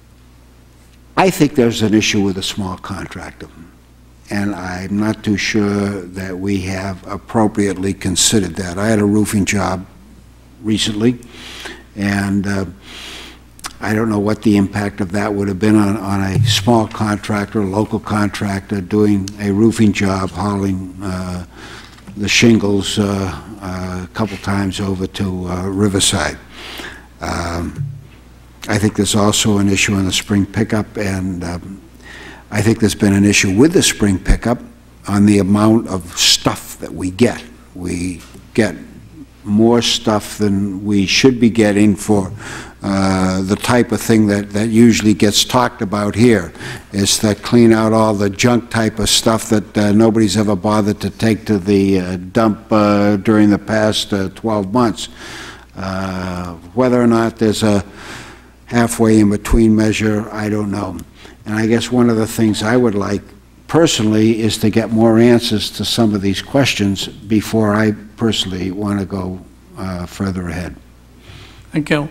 I think there's an issue with a small contractor. And I'm not too sure that we have appropriately considered that. I had a roofing job recently, and uh, I don't know what the impact of that would have been on, on a small contractor, a local contractor doing a roofing job, hauling uh, the shingles uh, uh, a couple times over to uh, Riverside. Um, I think there's also an issue on the spring pickup, and um, I think there's been an issue with the spring pickup on the amount of stuff that we get. We get more stuff than we should be getting for uh, the type of thing that, that usually gets talked about here. Is to clean out all the junk type of stuff that uh, nobody's ever bothered to take to the uh, dump uh, during the past uh, twelve months. Uh, whether or not there's a halfway in between measure, I don't know. And I guess one of the things I would like personally is to get more answers to some of these questions before I personally want to go uh, further ahead. Thank you.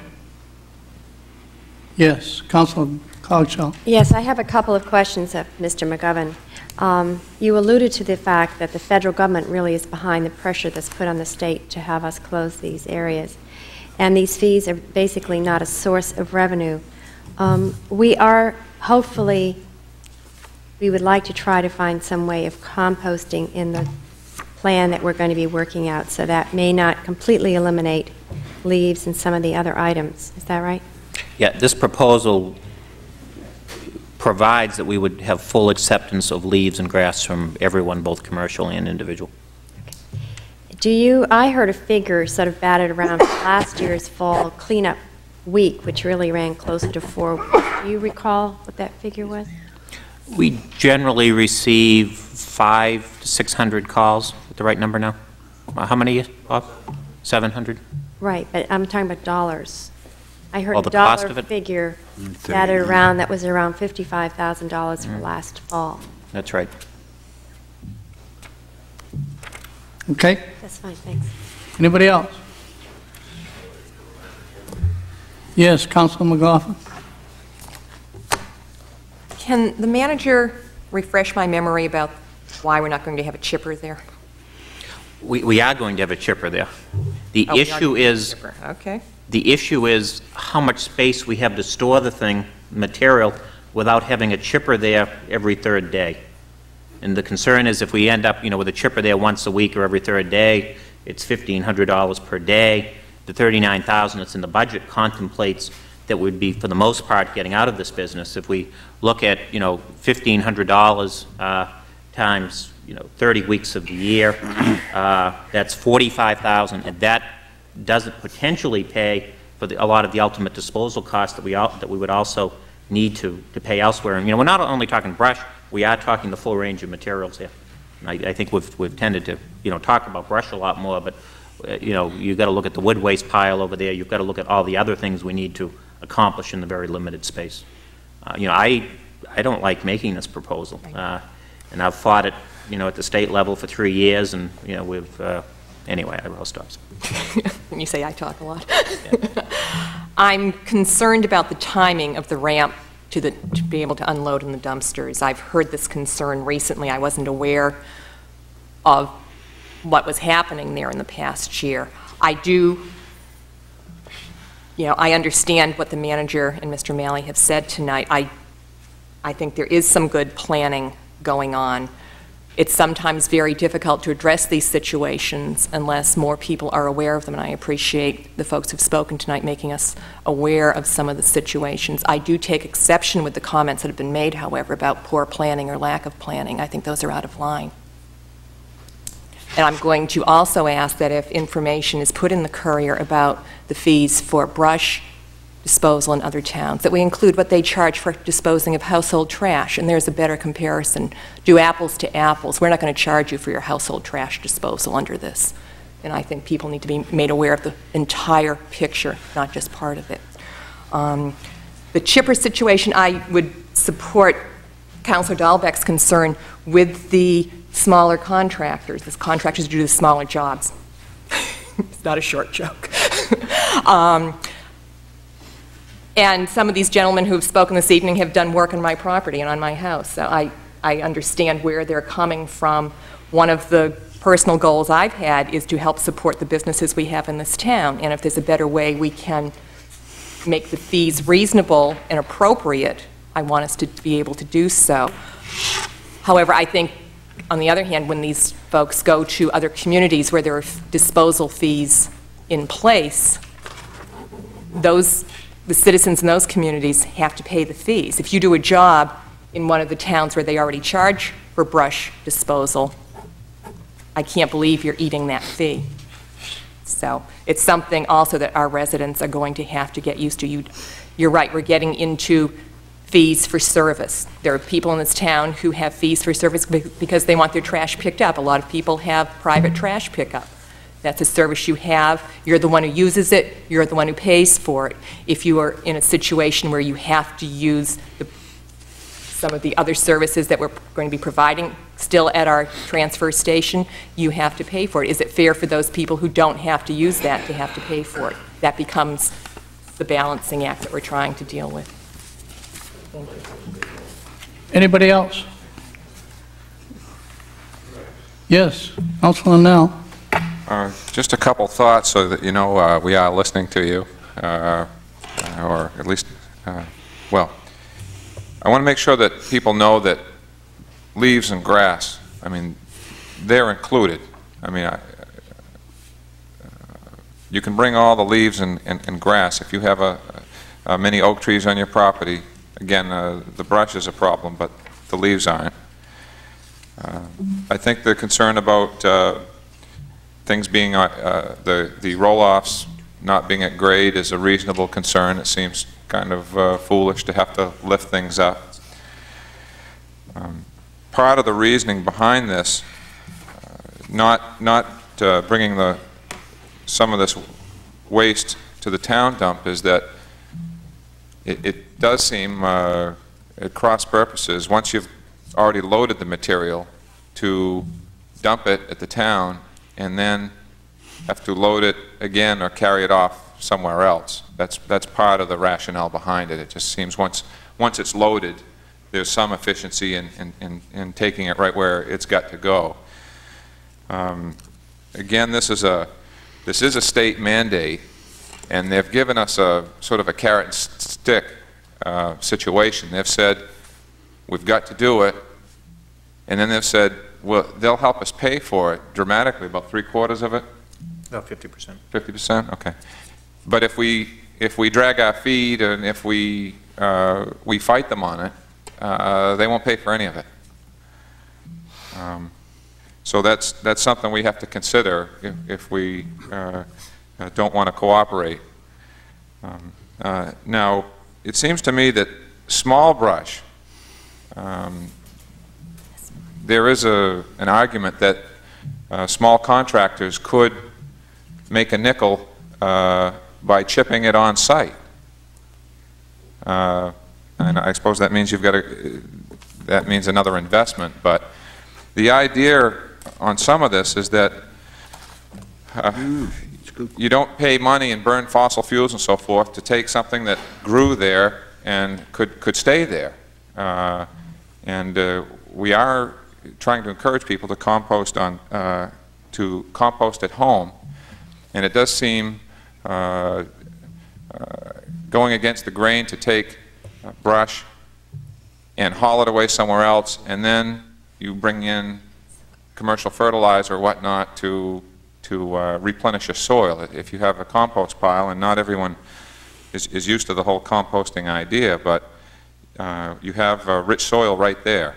Yes, Councilor Cogswell. Yes, I have a couple of questions of Mister McGovern. Um, you alluded to the fact that the federal government really is behind the pressure that's put on the state to have us close these areas. And these fees are basically not a source of revenue. Um, we are, hopefully, we would like to try to find some way of composting in the plan that we're going to be working out, so that may not completely eliminate leaves and some of the other items. Is that right? Yeah, this proposal provides that we would have full acceptance of leaves and grass from everyone, both commercial and individual. Do you, I heard a figure sort of batted around last year's fall cleanup week, which really ran closer to four weeks. Do you recall what that figure was? We generally receive five to six hundred calls. With the right number now? Uh, How many, Bob? seven hundred? Right, but I'm talking about dollars. I heard Oh, a the cost dollar of it? figure batted around that was around fifty-five thousand dollars for last fall. That's right. Okay. That's fine, thanks. Anybody else? Yes, Councilor McLaughlin. Can the manager refresh my memory about why we're not going to have a chipper there? We, we are going to have a chipper there. The Oh, we are issue going to have a is, chipper. Okay. the issue is how much space we have to store the thing, material, without having a chipper there every third day. And the concern is if we end up, you know, with a chipper there once a week or every third day, it's fifteen hundred dollars per day, the thirty-nine thousand that's in the budget contemplates that would be, for the most part, getting out of this business. If we look at, you know, fifteen hundred dollars uh, times, you know, thirty weeks of the year, uh, that's forty-five thousand dollars, and that doesn't potentially pay for the, a lot of the ultimate disposal costs that we, all, that we would also need to, to pay elsewhere. And, you know, we're not only talking brush, we are talking the full range of materials here. And I, I think we've, we've tended to, you know, talk about brush a lot more, but, uh, you know, you've got to look at the wood waste pile over there. You've got to look at all the other things we need to accomplish in the very limited space. Uh, you know, I, I don't like making this proposal, uh, and I've fought it, you know, at the state level for three years, and, you know, we've, uh, anyway, I will stop. When you say I talk a lot. I'm concerned about the timing of the ramp to, the, to be able to unload in the dumpsters. I've heard this concern recently. I wasn't aware of what was happening there in the past year. I do, you know, I understand what the manager and Mister Malley have said tonight. I, I think there is some good planning going on. It's sometimes very difficult to address these situations unless more people are aware of them, and I appreciate the folks who've spoken tonight making us aware of some of the situations. I do take exception with the comments that have been made, however, about poor planning or lack of planning. I think those are out of line. And I'm going to also ask that if information is put in the Courier about the fees for brush disposal in other towns, that we include what they charge for disposing of household trash, and there's a better comparison. Do apples to apples. We're not going to charge you for your household trash disposal under this. And I think people need to be made aware of the entire picture, not just part of it. Um, the chipper situation, I would support Councilor Dahlbeck's concern with the smaller contractors. The contractors do the smaller jobs. It's not a short joke. um, And some of these gentlemen who have spoken this evening have done work on my property and on my house. So I, I understand where they're coming from. One of the personal goals I've had is to help support the businesses we have in this town. And if there's a better way we can make the fees reasonable and appropriate, I want us to be able to do so. However, I think, on the other hand, when these folks go to other communities where there are disposal fees in place, those the citizens in those communities have to pay the fees. If you do a job in one of the towns where they already charge for brush disposal, I can't believe you're eating that fee. So it's something also that our residents are going to have to get used to. You, you're right, we're getting into fees for service. There are people in this town who have fees for service because they want their trash picked up. A lot of people have private trash pickup. That's a service you have. You're the one who uses it. You're the one who pays for it. If you are in a situation where you have to use the, some of the other services that we're going to be providing still at our transfer station, you have to pay for it. Is it fair for those people who don't have to use that to have to pay for it? That becomes the balancing act that we're trying to deal with. Thank you. Anybody else? Yes, Councilor Now. Uh, just a couple thoughts so that you know uh, we are listening to you, uh, or at least, uh, well, I want to make sure that people know that leaves and grass, I mean, they're included. I mean, I, uh, you can bring all the leaves and, and, and grass. If you have a, a many oak trees on your property, again, uh, the brush is a problem, but the leaves aren't. Uh, I think the concern about uh, things being, uh, uh, the, the roll-offs not being at grade is a reasonable concern. It seems kind of uh, foolish to have to lift things up. Um, part of the reasoning behind this, uh, not, not uh, bringing the, some of this waste to the town dump, is that it, it does seem uh, at cross purposes, once you've already loaded the material, to dump it at the town and then have to load it again or carry it off somewhere else. That's, that's part of the rationale behind it. It just seems once, once it's loaded, there's some efficiency in, in, in, in taking it right where it's got to go. Um, again, this is, a, this is a state mandate, and they've given us a sort of a carrot and stick uh, situation. They've said, we've got to do it, and then they've said, well, they'll help us pay for it dramatically, about three quarters of it. About fifty percent. fifty percent? Okay. But if we, if we drag our feet and if we, uh, we fight them on it, uh, they won't pay for any of it. Um, so that's, that's something we have to consider if, if we uh, uh, don't want to cooperate. Um, uh, now, it seems to me that small brush, um, there is a, an argument that uh, small contractors could make a nickel uh, by chipping it on site. Uh, and I suppose that means you've got to, that means another investment, but the idea on some of this is that uh, mm, you don't pay money and burn fossil fuels and so forth to take something that grew there and could, could stay there. Uh, and uh, we are trying to encourage people to compost on, uh, to compost at home. And it does seem uh, uh, going against the grain to take uh, brush and haul it away somewhere else, and then you bring in commercial fertilizer or whatnot to, to uh, replenish your soil. If you have a compost pile, and not everyone is, is used to the whole composting idea, but uh, you have uh, rich soil right there.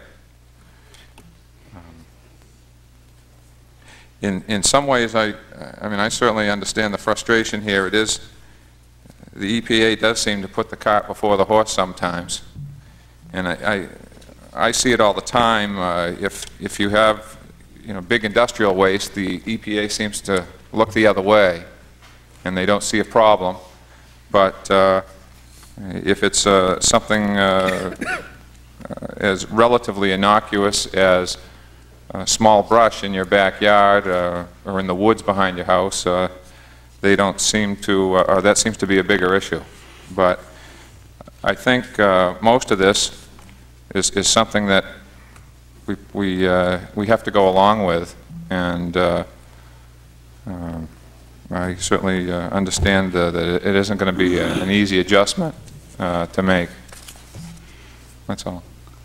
In, in some ways, I, I mean, I certainly understand the frustration here. It is, the E P A does seem to put the cart before the horse sometimes. And I, I, I see it all the time. Uh, if, if you have, you know, big industrial waste, the E P A seems to look the other way, and they don't see a problem. But uh, if it's uh, something uh, uh, as relatively innocuous as Uh, small brush in your backyard uh, or in the woods behind your house, uh, they don't seem to, uh, or that seems to be a bigger issue. But I think uh, most of this is, is something that we, we, uh, we have to go along with, and uh, uh, I certainly uh, understand uh, that it isn't going to be a, an easy adjustment uh, to make. That's all.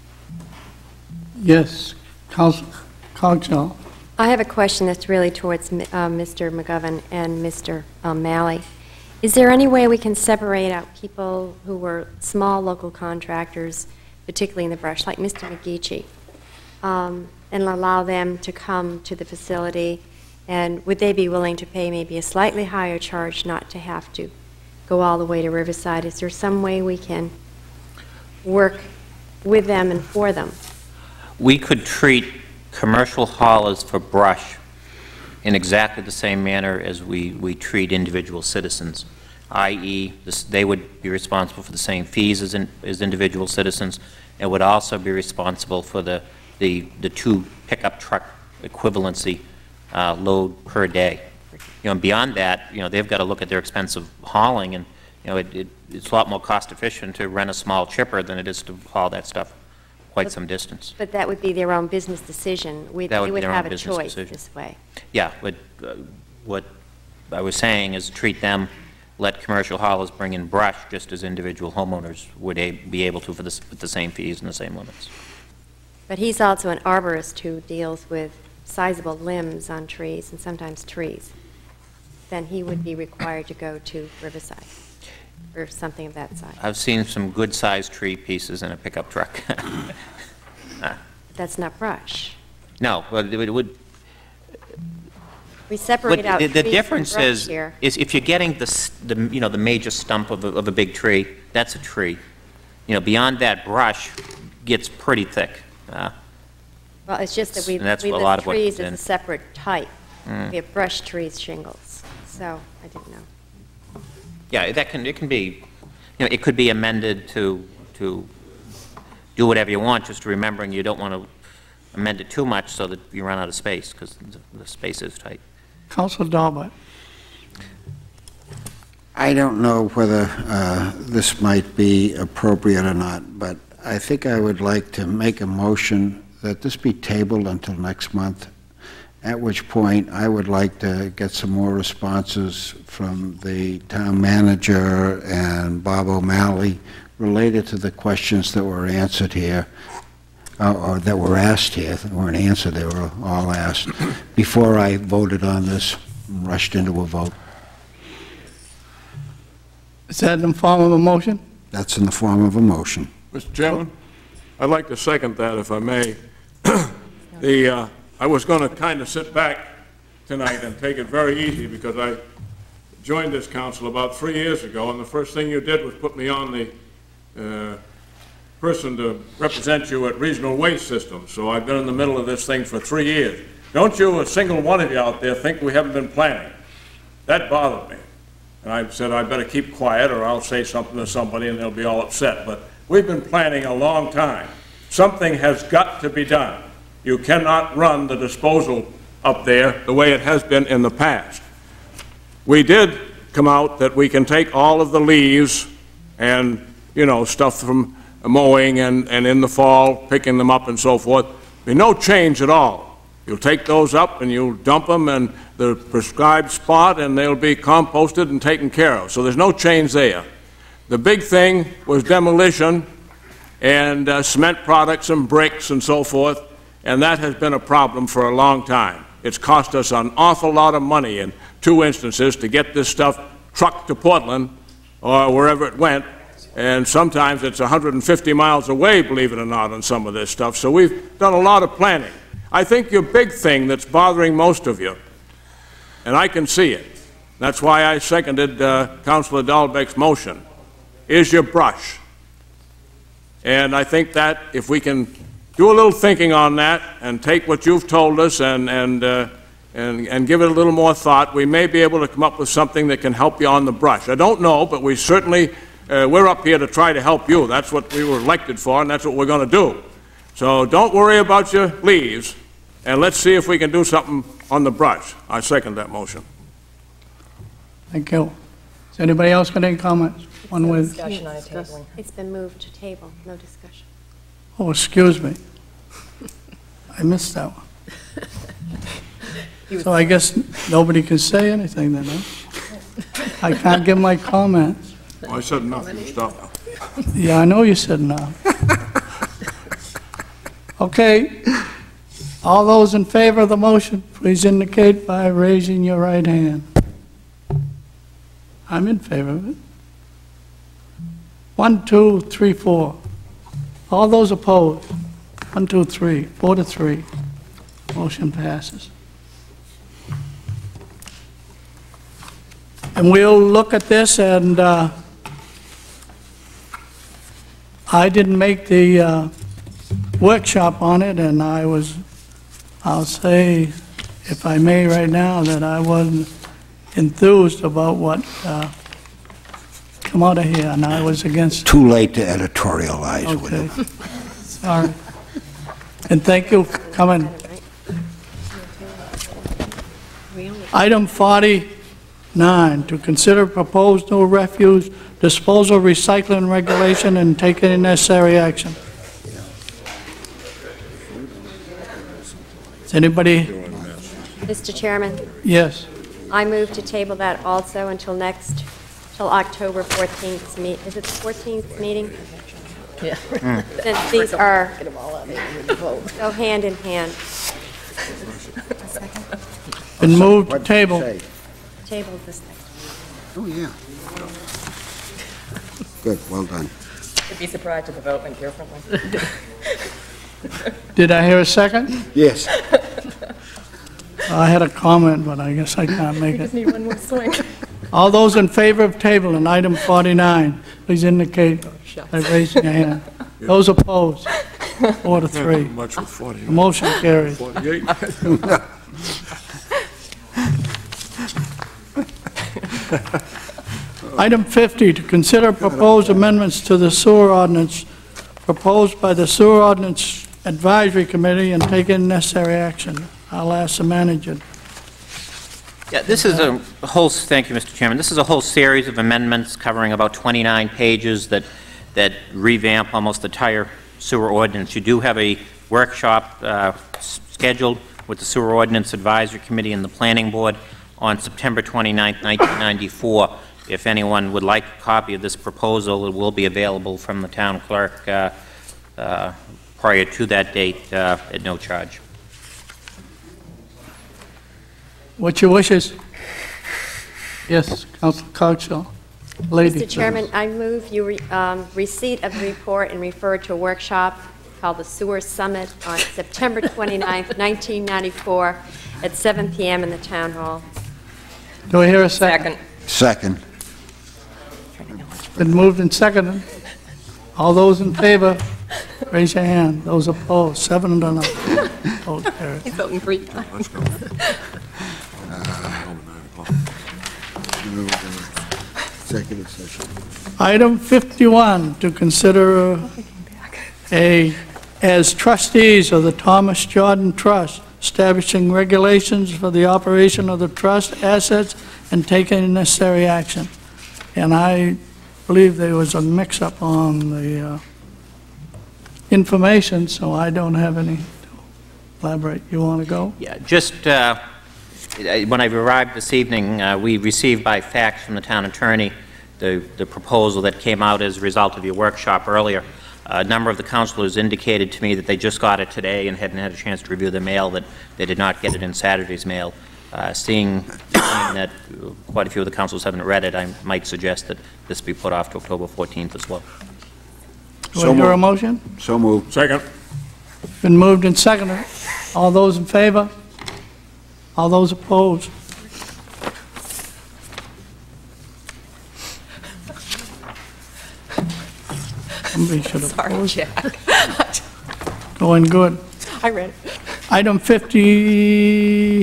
Yes, Council. Cogswell. I have a question that's really towards uh, Mister McGovern and Mister Um, Malley. Is there any way we can separate out people who were small local contractors, particularly in the brush, like Mister McGeechee, um, and allow them to come to the facility? And would they be willing to pay maybe a slightly higher charge not to have to go all the way to Riverside? Is there some way we can work with them and for them? We could treat commercial haulers for brush in exactly the same manner as we, we treat individual citizens, that is this, they would be responsible for the same fees as, in, as individual citizens, and would also be responsible for the, the, the two pickup truck equivalency uh, load per day. You know, beyond that, you know, they've got to look at their expense of hauling, and you know, it, it, it's a lot more cost efficient to rent a small chipper than it is to haul that stuff quite some distance. But that would be their own business decision. We, That would they be would their own have a business choice decision. this way. Yeah, but uh, what I was saying is treat them, let commercial haulers bring in brush just as individual homeowners would a be able to for the, with the same fees and the same limits. But he's also an arborist who deals with sizable limbs on trees and sometimes trees. Then he would be required to go to Riverside or something of that size. I've seen some good-sized tree pieces in a pickup truck. uh, That's not brush. no, but it would. We separate But out the, the trees difference from brush is, here. is if you're getting the, s- the you know the major stump of a, of a big tree, that's a tree. You know, beyond that, brush gets pretty thick. Uh, Well, it's just that we, and that's we a lot list of what trees goes as in. a separate type. Mm. We have brush, trees, shingles. So I didn't know. Yeah, that can, it can be, you know, it could be amended to, to do whatever you want, just remembering you don't want to amend it too much so that you run out of space, because the, the space is tight. Councilor Dalbert. I don't know whether uh, this might be appropriate or not, but I think I would like to make a motion that this be tabled until next month, at which point I would like to get some more responses from the town manager and Bob O'Malley related to the questions that were answered here, uh, or that were asked here. They weren't answered, they were all asked, before I voted on this rushed into a vote. Is that in the form of a motion? That's in the form of a motion. Mister Chairman, I'd like to second that, if I may. The, uh, I was going to kind of sit back tonight and take it very easy, because I joined this council about three years ago, and the first thing you did was put me on the uh, person to represent you at Regional Waste Systems. So I've been in the middle of this thing for three years. Don't you, a single one of you out there, think we haven't been planning? That bothered me. And I said I better keep quiet, or I'll say something to somebody and they'll be all upset. But we've been planning a long time. Something has got to be done. You cannot run the disposal up there the way it has been in the past. We did come out that we can take all of the leaves and, you know, stuff from mowing and, and in the fall, picking them up and so forth. There'll be no change at all. You'll take those up and you'll dump them in the prescribed spot, and they'll be composted and taken care of. So there's no change there. The big thing was demolition and uh, cement products and bricks and so forth, and that has been a problem for a long time. It's cost us an awful lot of money in two instances to get this stuff trucked to Portland or wherever it went, and sometimes it's one hundred fifty miles away, believe it or not, on some of this stuff. So we've done a lot of planning. I think your big thing that's bothering most of you, and I can see it, that's why I seconded uh, Councilor Dahlbeck's motion, is your brush. And I think that if we can do a little thinking on that and take what you've told us and, and, uh, and, and give it a little more thought, we may be able to come up with something that can help you on the brush. I don't know, but we certainly, uh, we're up here to try to help you. That's what we were elected for, and that's what we're going to do. So don't worry about your leaves, and let's see if we can do something on the brush. I second that motion. Thank you. Is anybody else got any comments? One with. Discussion on a tabling. It's been moved to table, no discussion. Oh, excuse me. I missed that one. So I guess nobody can say anything then, huh? I can't give my comments. Well, I said nothing. Stop. Yeah, I know you said no. Okay. All those in favor of the motion, please indicate by raising your right hand. I'm in favor of it. One, two, three, four. All those opposed? One, two, three. Four to three. Motion passes. And we'll look at this, and uh, I didn't make the uh, workshop on it, and I was, I'll say, if I may right now, that I wasn't enthused about what uh, come out of here, and I was against. Too late to editorialize with Okay. it. Sorry. And thank you for coming. Item forty-nine, to consider proposed no refuse disposal recycling regulation and take any necessary action. Is anybody? Mister Chairman, Yes. I move to table that also until next, till October fourteenth meet, is it the fourteenth meeting? Yeah. Since these are, Get them all out of here to vote. go hand in hand. Been moved to table. Table this next. Oh, yeah. Good, well done. You'd be surprised at the vote went differently. Did I hear a second? Yes. I had a comment, but I guess I can't make You just it. need one more swing. All those in favor of table in item forty-nine, please indicate by raising your hand. Those opposed, four to three. Much with forty. The motion carries. forty-eight. Item fifty, to consider proposed amendments to the sewer ordinance proposed by the Sewer Ordinance Advisory Committee and take any necessary action. I'll ask the manager. Yeah, this is a whole, thank you, Mister Chairman. This is a whole series of amendments covering about twenty-nine pages that, that revamp almost the entire sewer ordinance. You do have a workshop uh, scheduled with the Sewer Ordinance Advisory Committee and the Planning Board on September twenty-ninth, nineteen ninety-four. If anyone would like a copy of this proposal, it will be available from the town clerk uh, uh, prior to that date uh, at no charge. What's your wishes? Yes, Councilor Cogswell. Lady. Mister Chairman, I move you re- um, receipt of the report and refer to a workshop called the Sewer Summit on September twenty-ninth, nineteen ninety-four, at seven p m in the Town Hall. Do I hear a second? Second. Been moved and seconded. All those in favor, raise your hand. Those opposed, seven to none. Opposed, carried. He's voting for you. Executive session. Item fifty-one, to consider uh, a, as trustees of the Thomas Jordan Trust, establishing regulations for the operation of the trust assets and taking necessary action. And I believe there was a mix-up on the uh, information, so I don't have any to elaborate. You want to go? Yeah, just uh, when I arrived this evening, uh, we received by fax from the town attorney the, the proposal that came out as a result of your workshop earlier. A number of the councilors indicated to me that they just got it today and hadn't had a chance to review the mail, that they did not get it in Saturday's mail. Uh, seeing that quite a few of the councilors haven't read it, I might suggest that this be put off to October fourteenth as well. Do I hear a motion? So moved. Second. Been moved and seconded. All those in favor? All those opposed? Somebody should have Sorry, opposed. Jack. Going good. I read it. Item fifty,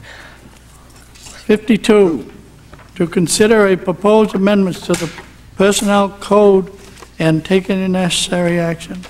fifty-two, to consider a proposed amendments to the Personnel Code and take any necessary action.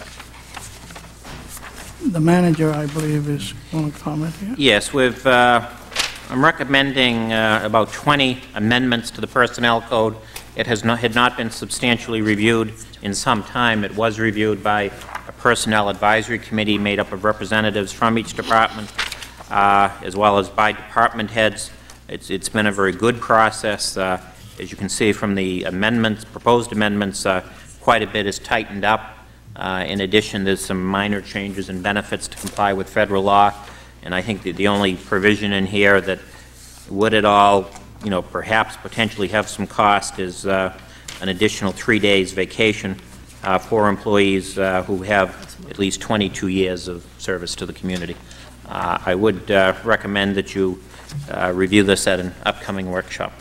The manager, I believe, is going to comment here. Yes, we've, uh, I'm recommending uh, about twenty amendments to the Personnel Code. It has not, had not been substantially reviewed in some time. It was reviewed by a Personnel Advisory Committee made up of representatives from each department, uh, as well as by department heads. It's, it's been a very good process. Uh, as you can see from the amendments, proposed amendments, uh, quite a bit is tightened up. Uh, in addition, there's some minor changes and benefits to comply with federal law, and I think that the only provision in here that would at all, you know, perhaps potentially have some cost is uh, an additional three days vacation uh, for employees uh, who have at least twenty-two years of service to the community. Uh, I would uh, recommend that you uh, review this at an upcoming workshop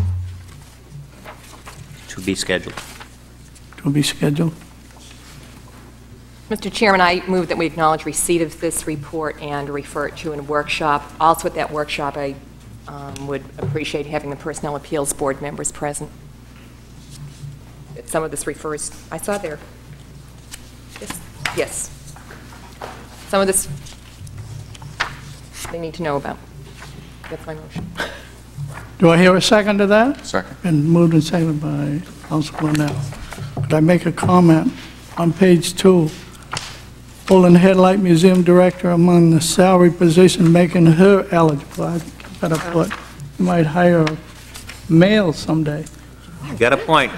to be scheduled. To be scheduled. Mister Chairman, I move that we acknowledge receipt of this report and refer it to a workshop. Also at that workshop, I um, would appreciate having the Personnel Appeals Board members present. Some of this refers, I saw there. Yes. Yes. Some of this they need to know about. That's my motion. Do I hear a second to that? Second. Been moved and seconded by Councilor Cornell. Could I make a comment on page two? Golden Headlight Museum Director among the salary position making her eligible. I better put, you might hire a male someday. You got a point.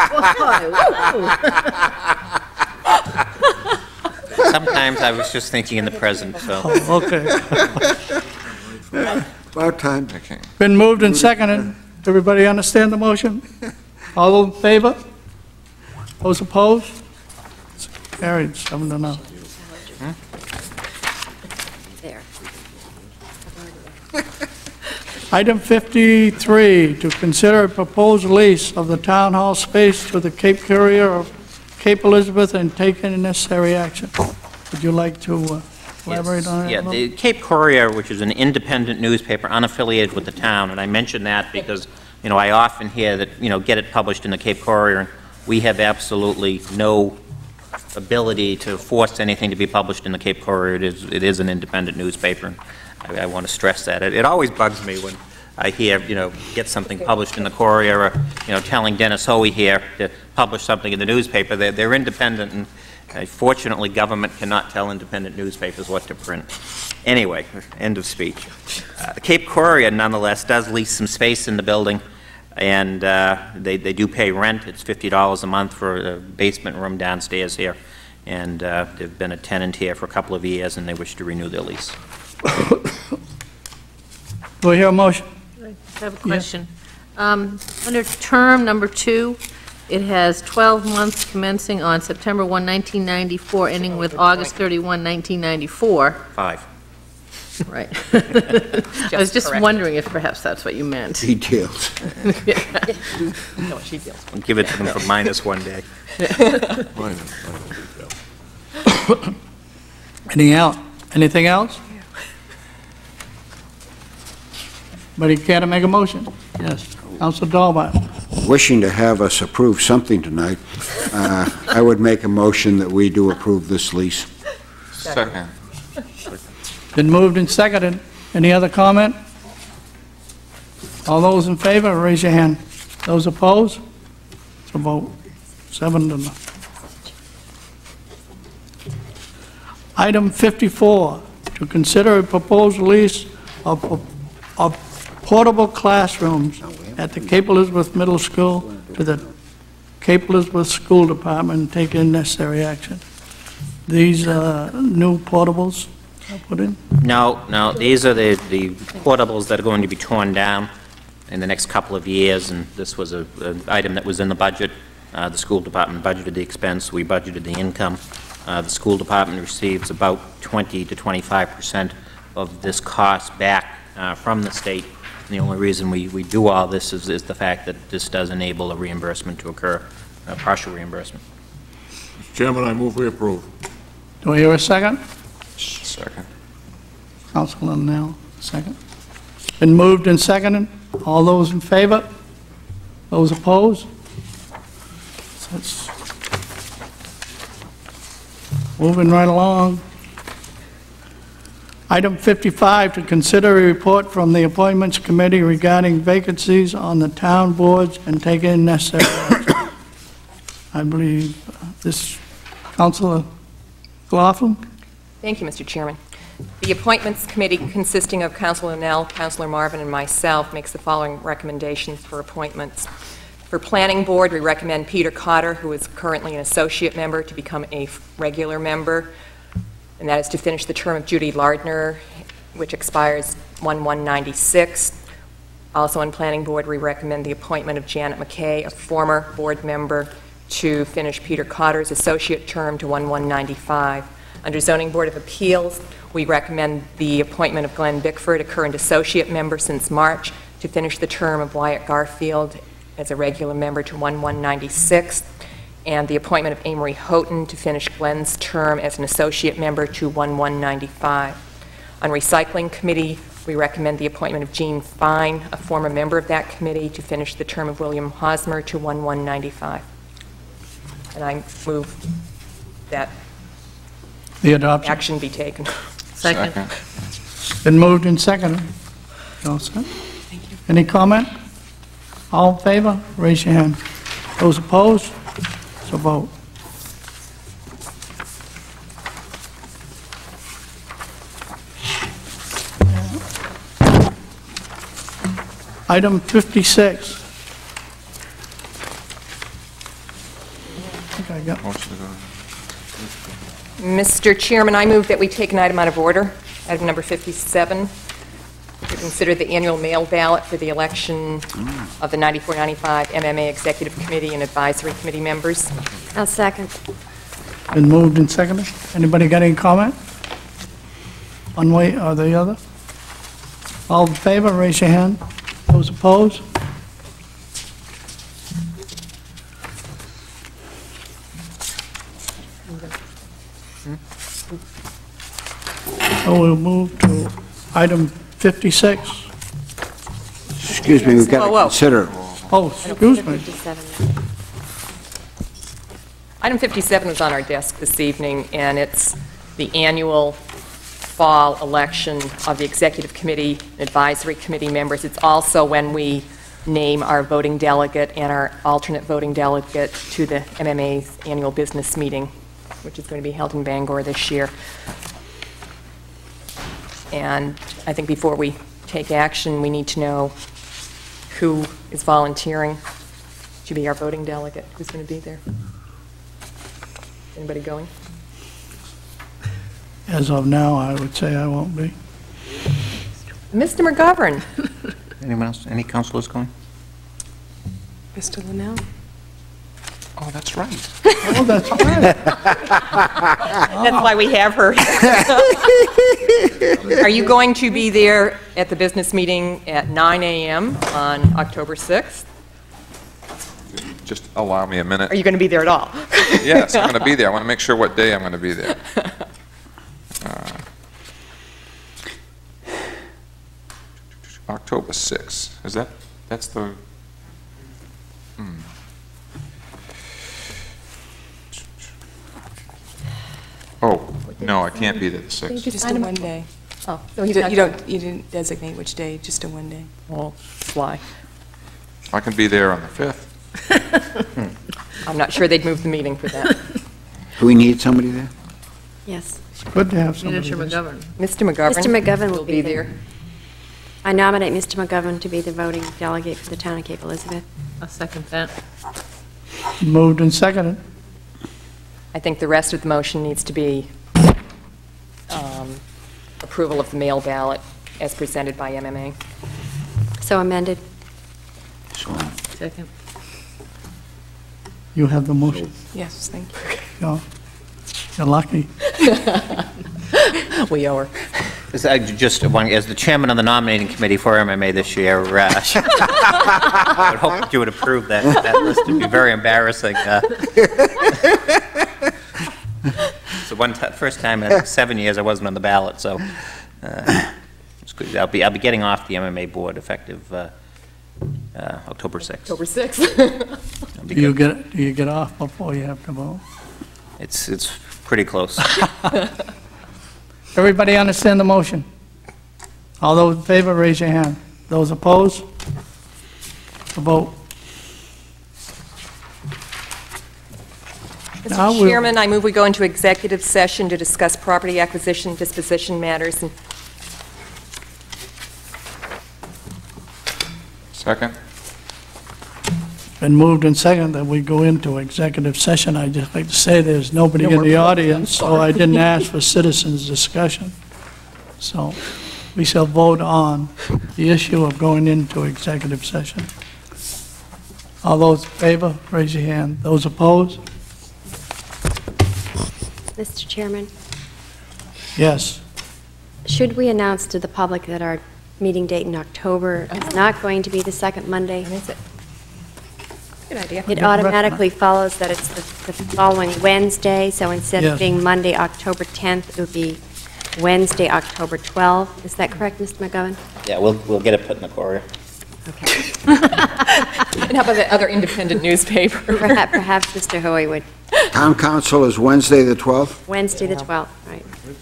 Sometimes I was just thinking in the present, so. Oh, okay. About time. Been moved and seconded. Everybody understand the motion? All those in favor? Those opposed? It's carried, seven to none. There. Item fifty-three, to consider a proposed lease of the town hall space to the Cape Courier of Cape Elizabeth and take any necessary action. Would you like to uh, elaborate on it? Yeah, the Cape Courier, which is an independent newspaper unaffiliated with the town, and I mention that because, you know, I often hear that, you know, get it published in the Cape Courier, and we have absolutely no ability to force anything to be published in the Cape Courier. It is, it is an independent newspaper. I, I want to stress that. It, it always bugs me when I hear, you know, get something published in the Courier, or, you know, telling Dennis Hoey here to publish something in the newspaper. They're, they're independent, and uh, fortunately, government cannot tell independent newspapers what to print. Anyway, end of speech. Uh, the Cape Courier, nonetheless, does lease some space in the building, and uh, they, they do pay rent. It's fifty dollars a month for a basement room downstairs here, and uh, they've been a tenant here for a couple of years, and they wish to renew their lease. Do I hear a motion? I have a question. Um, Under term number two, it has twelve months commencing on September first, nineteen ninety-four, ending with August thirty-first, nineteen ninety-four. Five. Right. I was just correct. wondering if perhaps that's what you meant. Details. No, she feels. I'll give it to them for minus one day. Anything else? Anything else? Anybody care to make a motion? Yes. Councilor Dahlbaum. Wishing to have us approve something tonight, uh, I would make a motion that we do approve this lease. Second. Been moved and seconded. Any other comment? All those in favor, raise your hand. Those opposed? It's a vote. Seven to none. Item fifty-four, to consider a proposed lease of, of portable classrooms at the Cape Elizabeth Middle School to the Cape Elizabeth School Department and take in necessary action. These uh, new portables are put in? No, no, these are the, the portables that are going to be torn down in the next couple of years, and this was a, an item that was in the budget. Uh, the school department budgeted the expense, we budgeted the income. Uh, the school department receives about twenty to twenty-five percent of this cost back uh, from the state. And the only reason we, we do all this is, is the fact that this does enable a reimbursement to occur, a partial reimbursement. Mister Chairman, I move we approve. Do I hear a second? Second. Councilor Nell, second. Been moved and seconded. All those in favor? Those opposed? That's moving right along. Item fifty-five, to consider a report from the Appointments Committee regarding vacancies on the town boards and take in necessary action. I believe uh, this, Councilor McLaughlin? Thank you, Mister Chairman. The Appointments Committee, consisting of Councilor Nell, Councilor Marvin, and myself, makes the following recommendations for appointments. For Planning Board, we recommend Peter Cotter, who is currently an associate member, to become a regular member, and that is to finish the term of Judy Lardner, which expires one one ninety-six. Also on Planning Board, we recommend the appointment of Janet McKay, a former board member, to finish Peter Cotter's associate term to one one ninety-five. Under Zoning Board of Appeals, we recommend the appointment of Glenn Bickford, a current associate member since March, to finish the term of Wyatt Garfield as a regular member to one one ninety-six, and the appointment of Amory Houghton to finish Glenn's term as an associate member to one one ninety-five. On Recycling Committee, we recommend the appointment of Jean Fine, a former member of that committee, to finish the term of William Hosmer to one one ninety-five. And I move that The adoption. action be taken. Second. Been moved and seconded. You all set? Thank you. Any comment? All in favor? Raise your hand. Those opposed? So vote. Item fifty-six. I think I got Mister Chairman, I move that we take an item out of order, item number fifty-seven, to consider the annual mail ballot for the election of the ninety-four ninety-five M M A Executive Committee and Advisory Committee members. I'll second. Been moved and seconded. Anybody got any comment? One way or the other? All in favor, raise your hand. Those opposed? So we'll move to item fifty-six. Excuse me, we've got Whoa, to whoa. consider. Oh, excuse me. Item fifty-seven was on our desk this evening, and it's the annual fall election of the Executive Committee, Advisory Committee members. It's also when we name our voting delegate and our alternate voting delegate to the M M A's annual business meeting, which is going to be held in Bangor this year. And I think before we take action, we need to know who is volunteering to be our voting delegate. Who's going to be there? Anybody going? As of now, I would say I won't be. Mister McGovern. Anyone else, any councilors going? Mister Linnell? Oh, that's right. Oh, that's right. That's why we have her. Are you going to be there at the business meeting at nine a m on October sixth? Just allow me a minute. Are you going to be there at all? Yes, I'm going to be there. I want to make sure what day I'm going to be there. Uh, October sixth. Is that, that's the, hmm. Oh, no, I can't be there the sixth. Just a one day. Oh, so You he's don't, not you going- don't, you didn't designate which day, just a one day. Well, fly. I can be there on the fifth. I'm not sure they'd move the meeting for that. Do we need somebody there? Yes. It's good to have somebody. Mister there. McGovern. Mister McGovern. Mister McGovern will be there. there. I nominate Mister McGovern to be the voting delegate for the town of Cape Elizabeth. I'll second that. Moved and seconded. I think the rest of the motion needs to be um, approval of the mail ballot as presented by M M A. So amended. Second. You have the motion. Yes, thank you. You're you're lucky. We owe her. This- I Just one, as the chairman of the nominating committee for M M A this year, uh, I would hope that you would approve that, that list. It'd be very embarrassing. uh. It's the one ti- first time in seven years I wasn't on the ballot, so uh, it's good. I'll be, I'll be getting off the M M A board effective uh, uh, October sixth. October sixth. I'll be Do you good. get, do you get off before you have to vote? It's, it's pretty close. Everybody understand the motion? All those in favor, raise your hand. Those opposed? The vote. Now Mister we'll- Chairman, I move we go into executive session to discuss property acquisition, disposition matters, and Second? Been moved and seconded that we go into executive session. I'd just like to say there's nobody in the audience, so I didn't ask for citizens' discussion. So we shall vote on the issue of going into executive session. All those in favor, raise your hand. Those opposed? Mister Chairman, Yes. should we announce to the public that our meeting date in October is not going to be the second Monday? is it? Good idea. It automatically follows that it's the the following Wednesday, so instead Yes. of being Monday, October tenth, it would be Wednesday, October twelfth. Is that correct, Mister McGovern? Yeah, we'll, we'll get it put in the Courier. And how about the other independent newspaper? Perhaps, perhaps Mister Hoy would, Town council is Wednesday, the twelfth? Wednesday, the twelfth, right?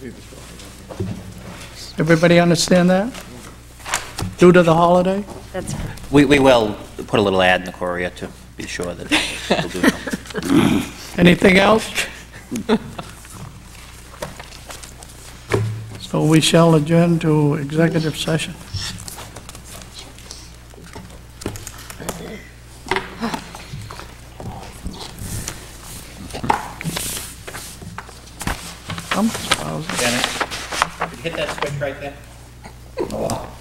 Everybody understand that? Due to the holiday? That's correct. We, we will put a little ad in the Courier to be sure that we'll do it. Anything else? So we shall adjourn to executive session. I'm surprised. Janet, did you hit that switch right there?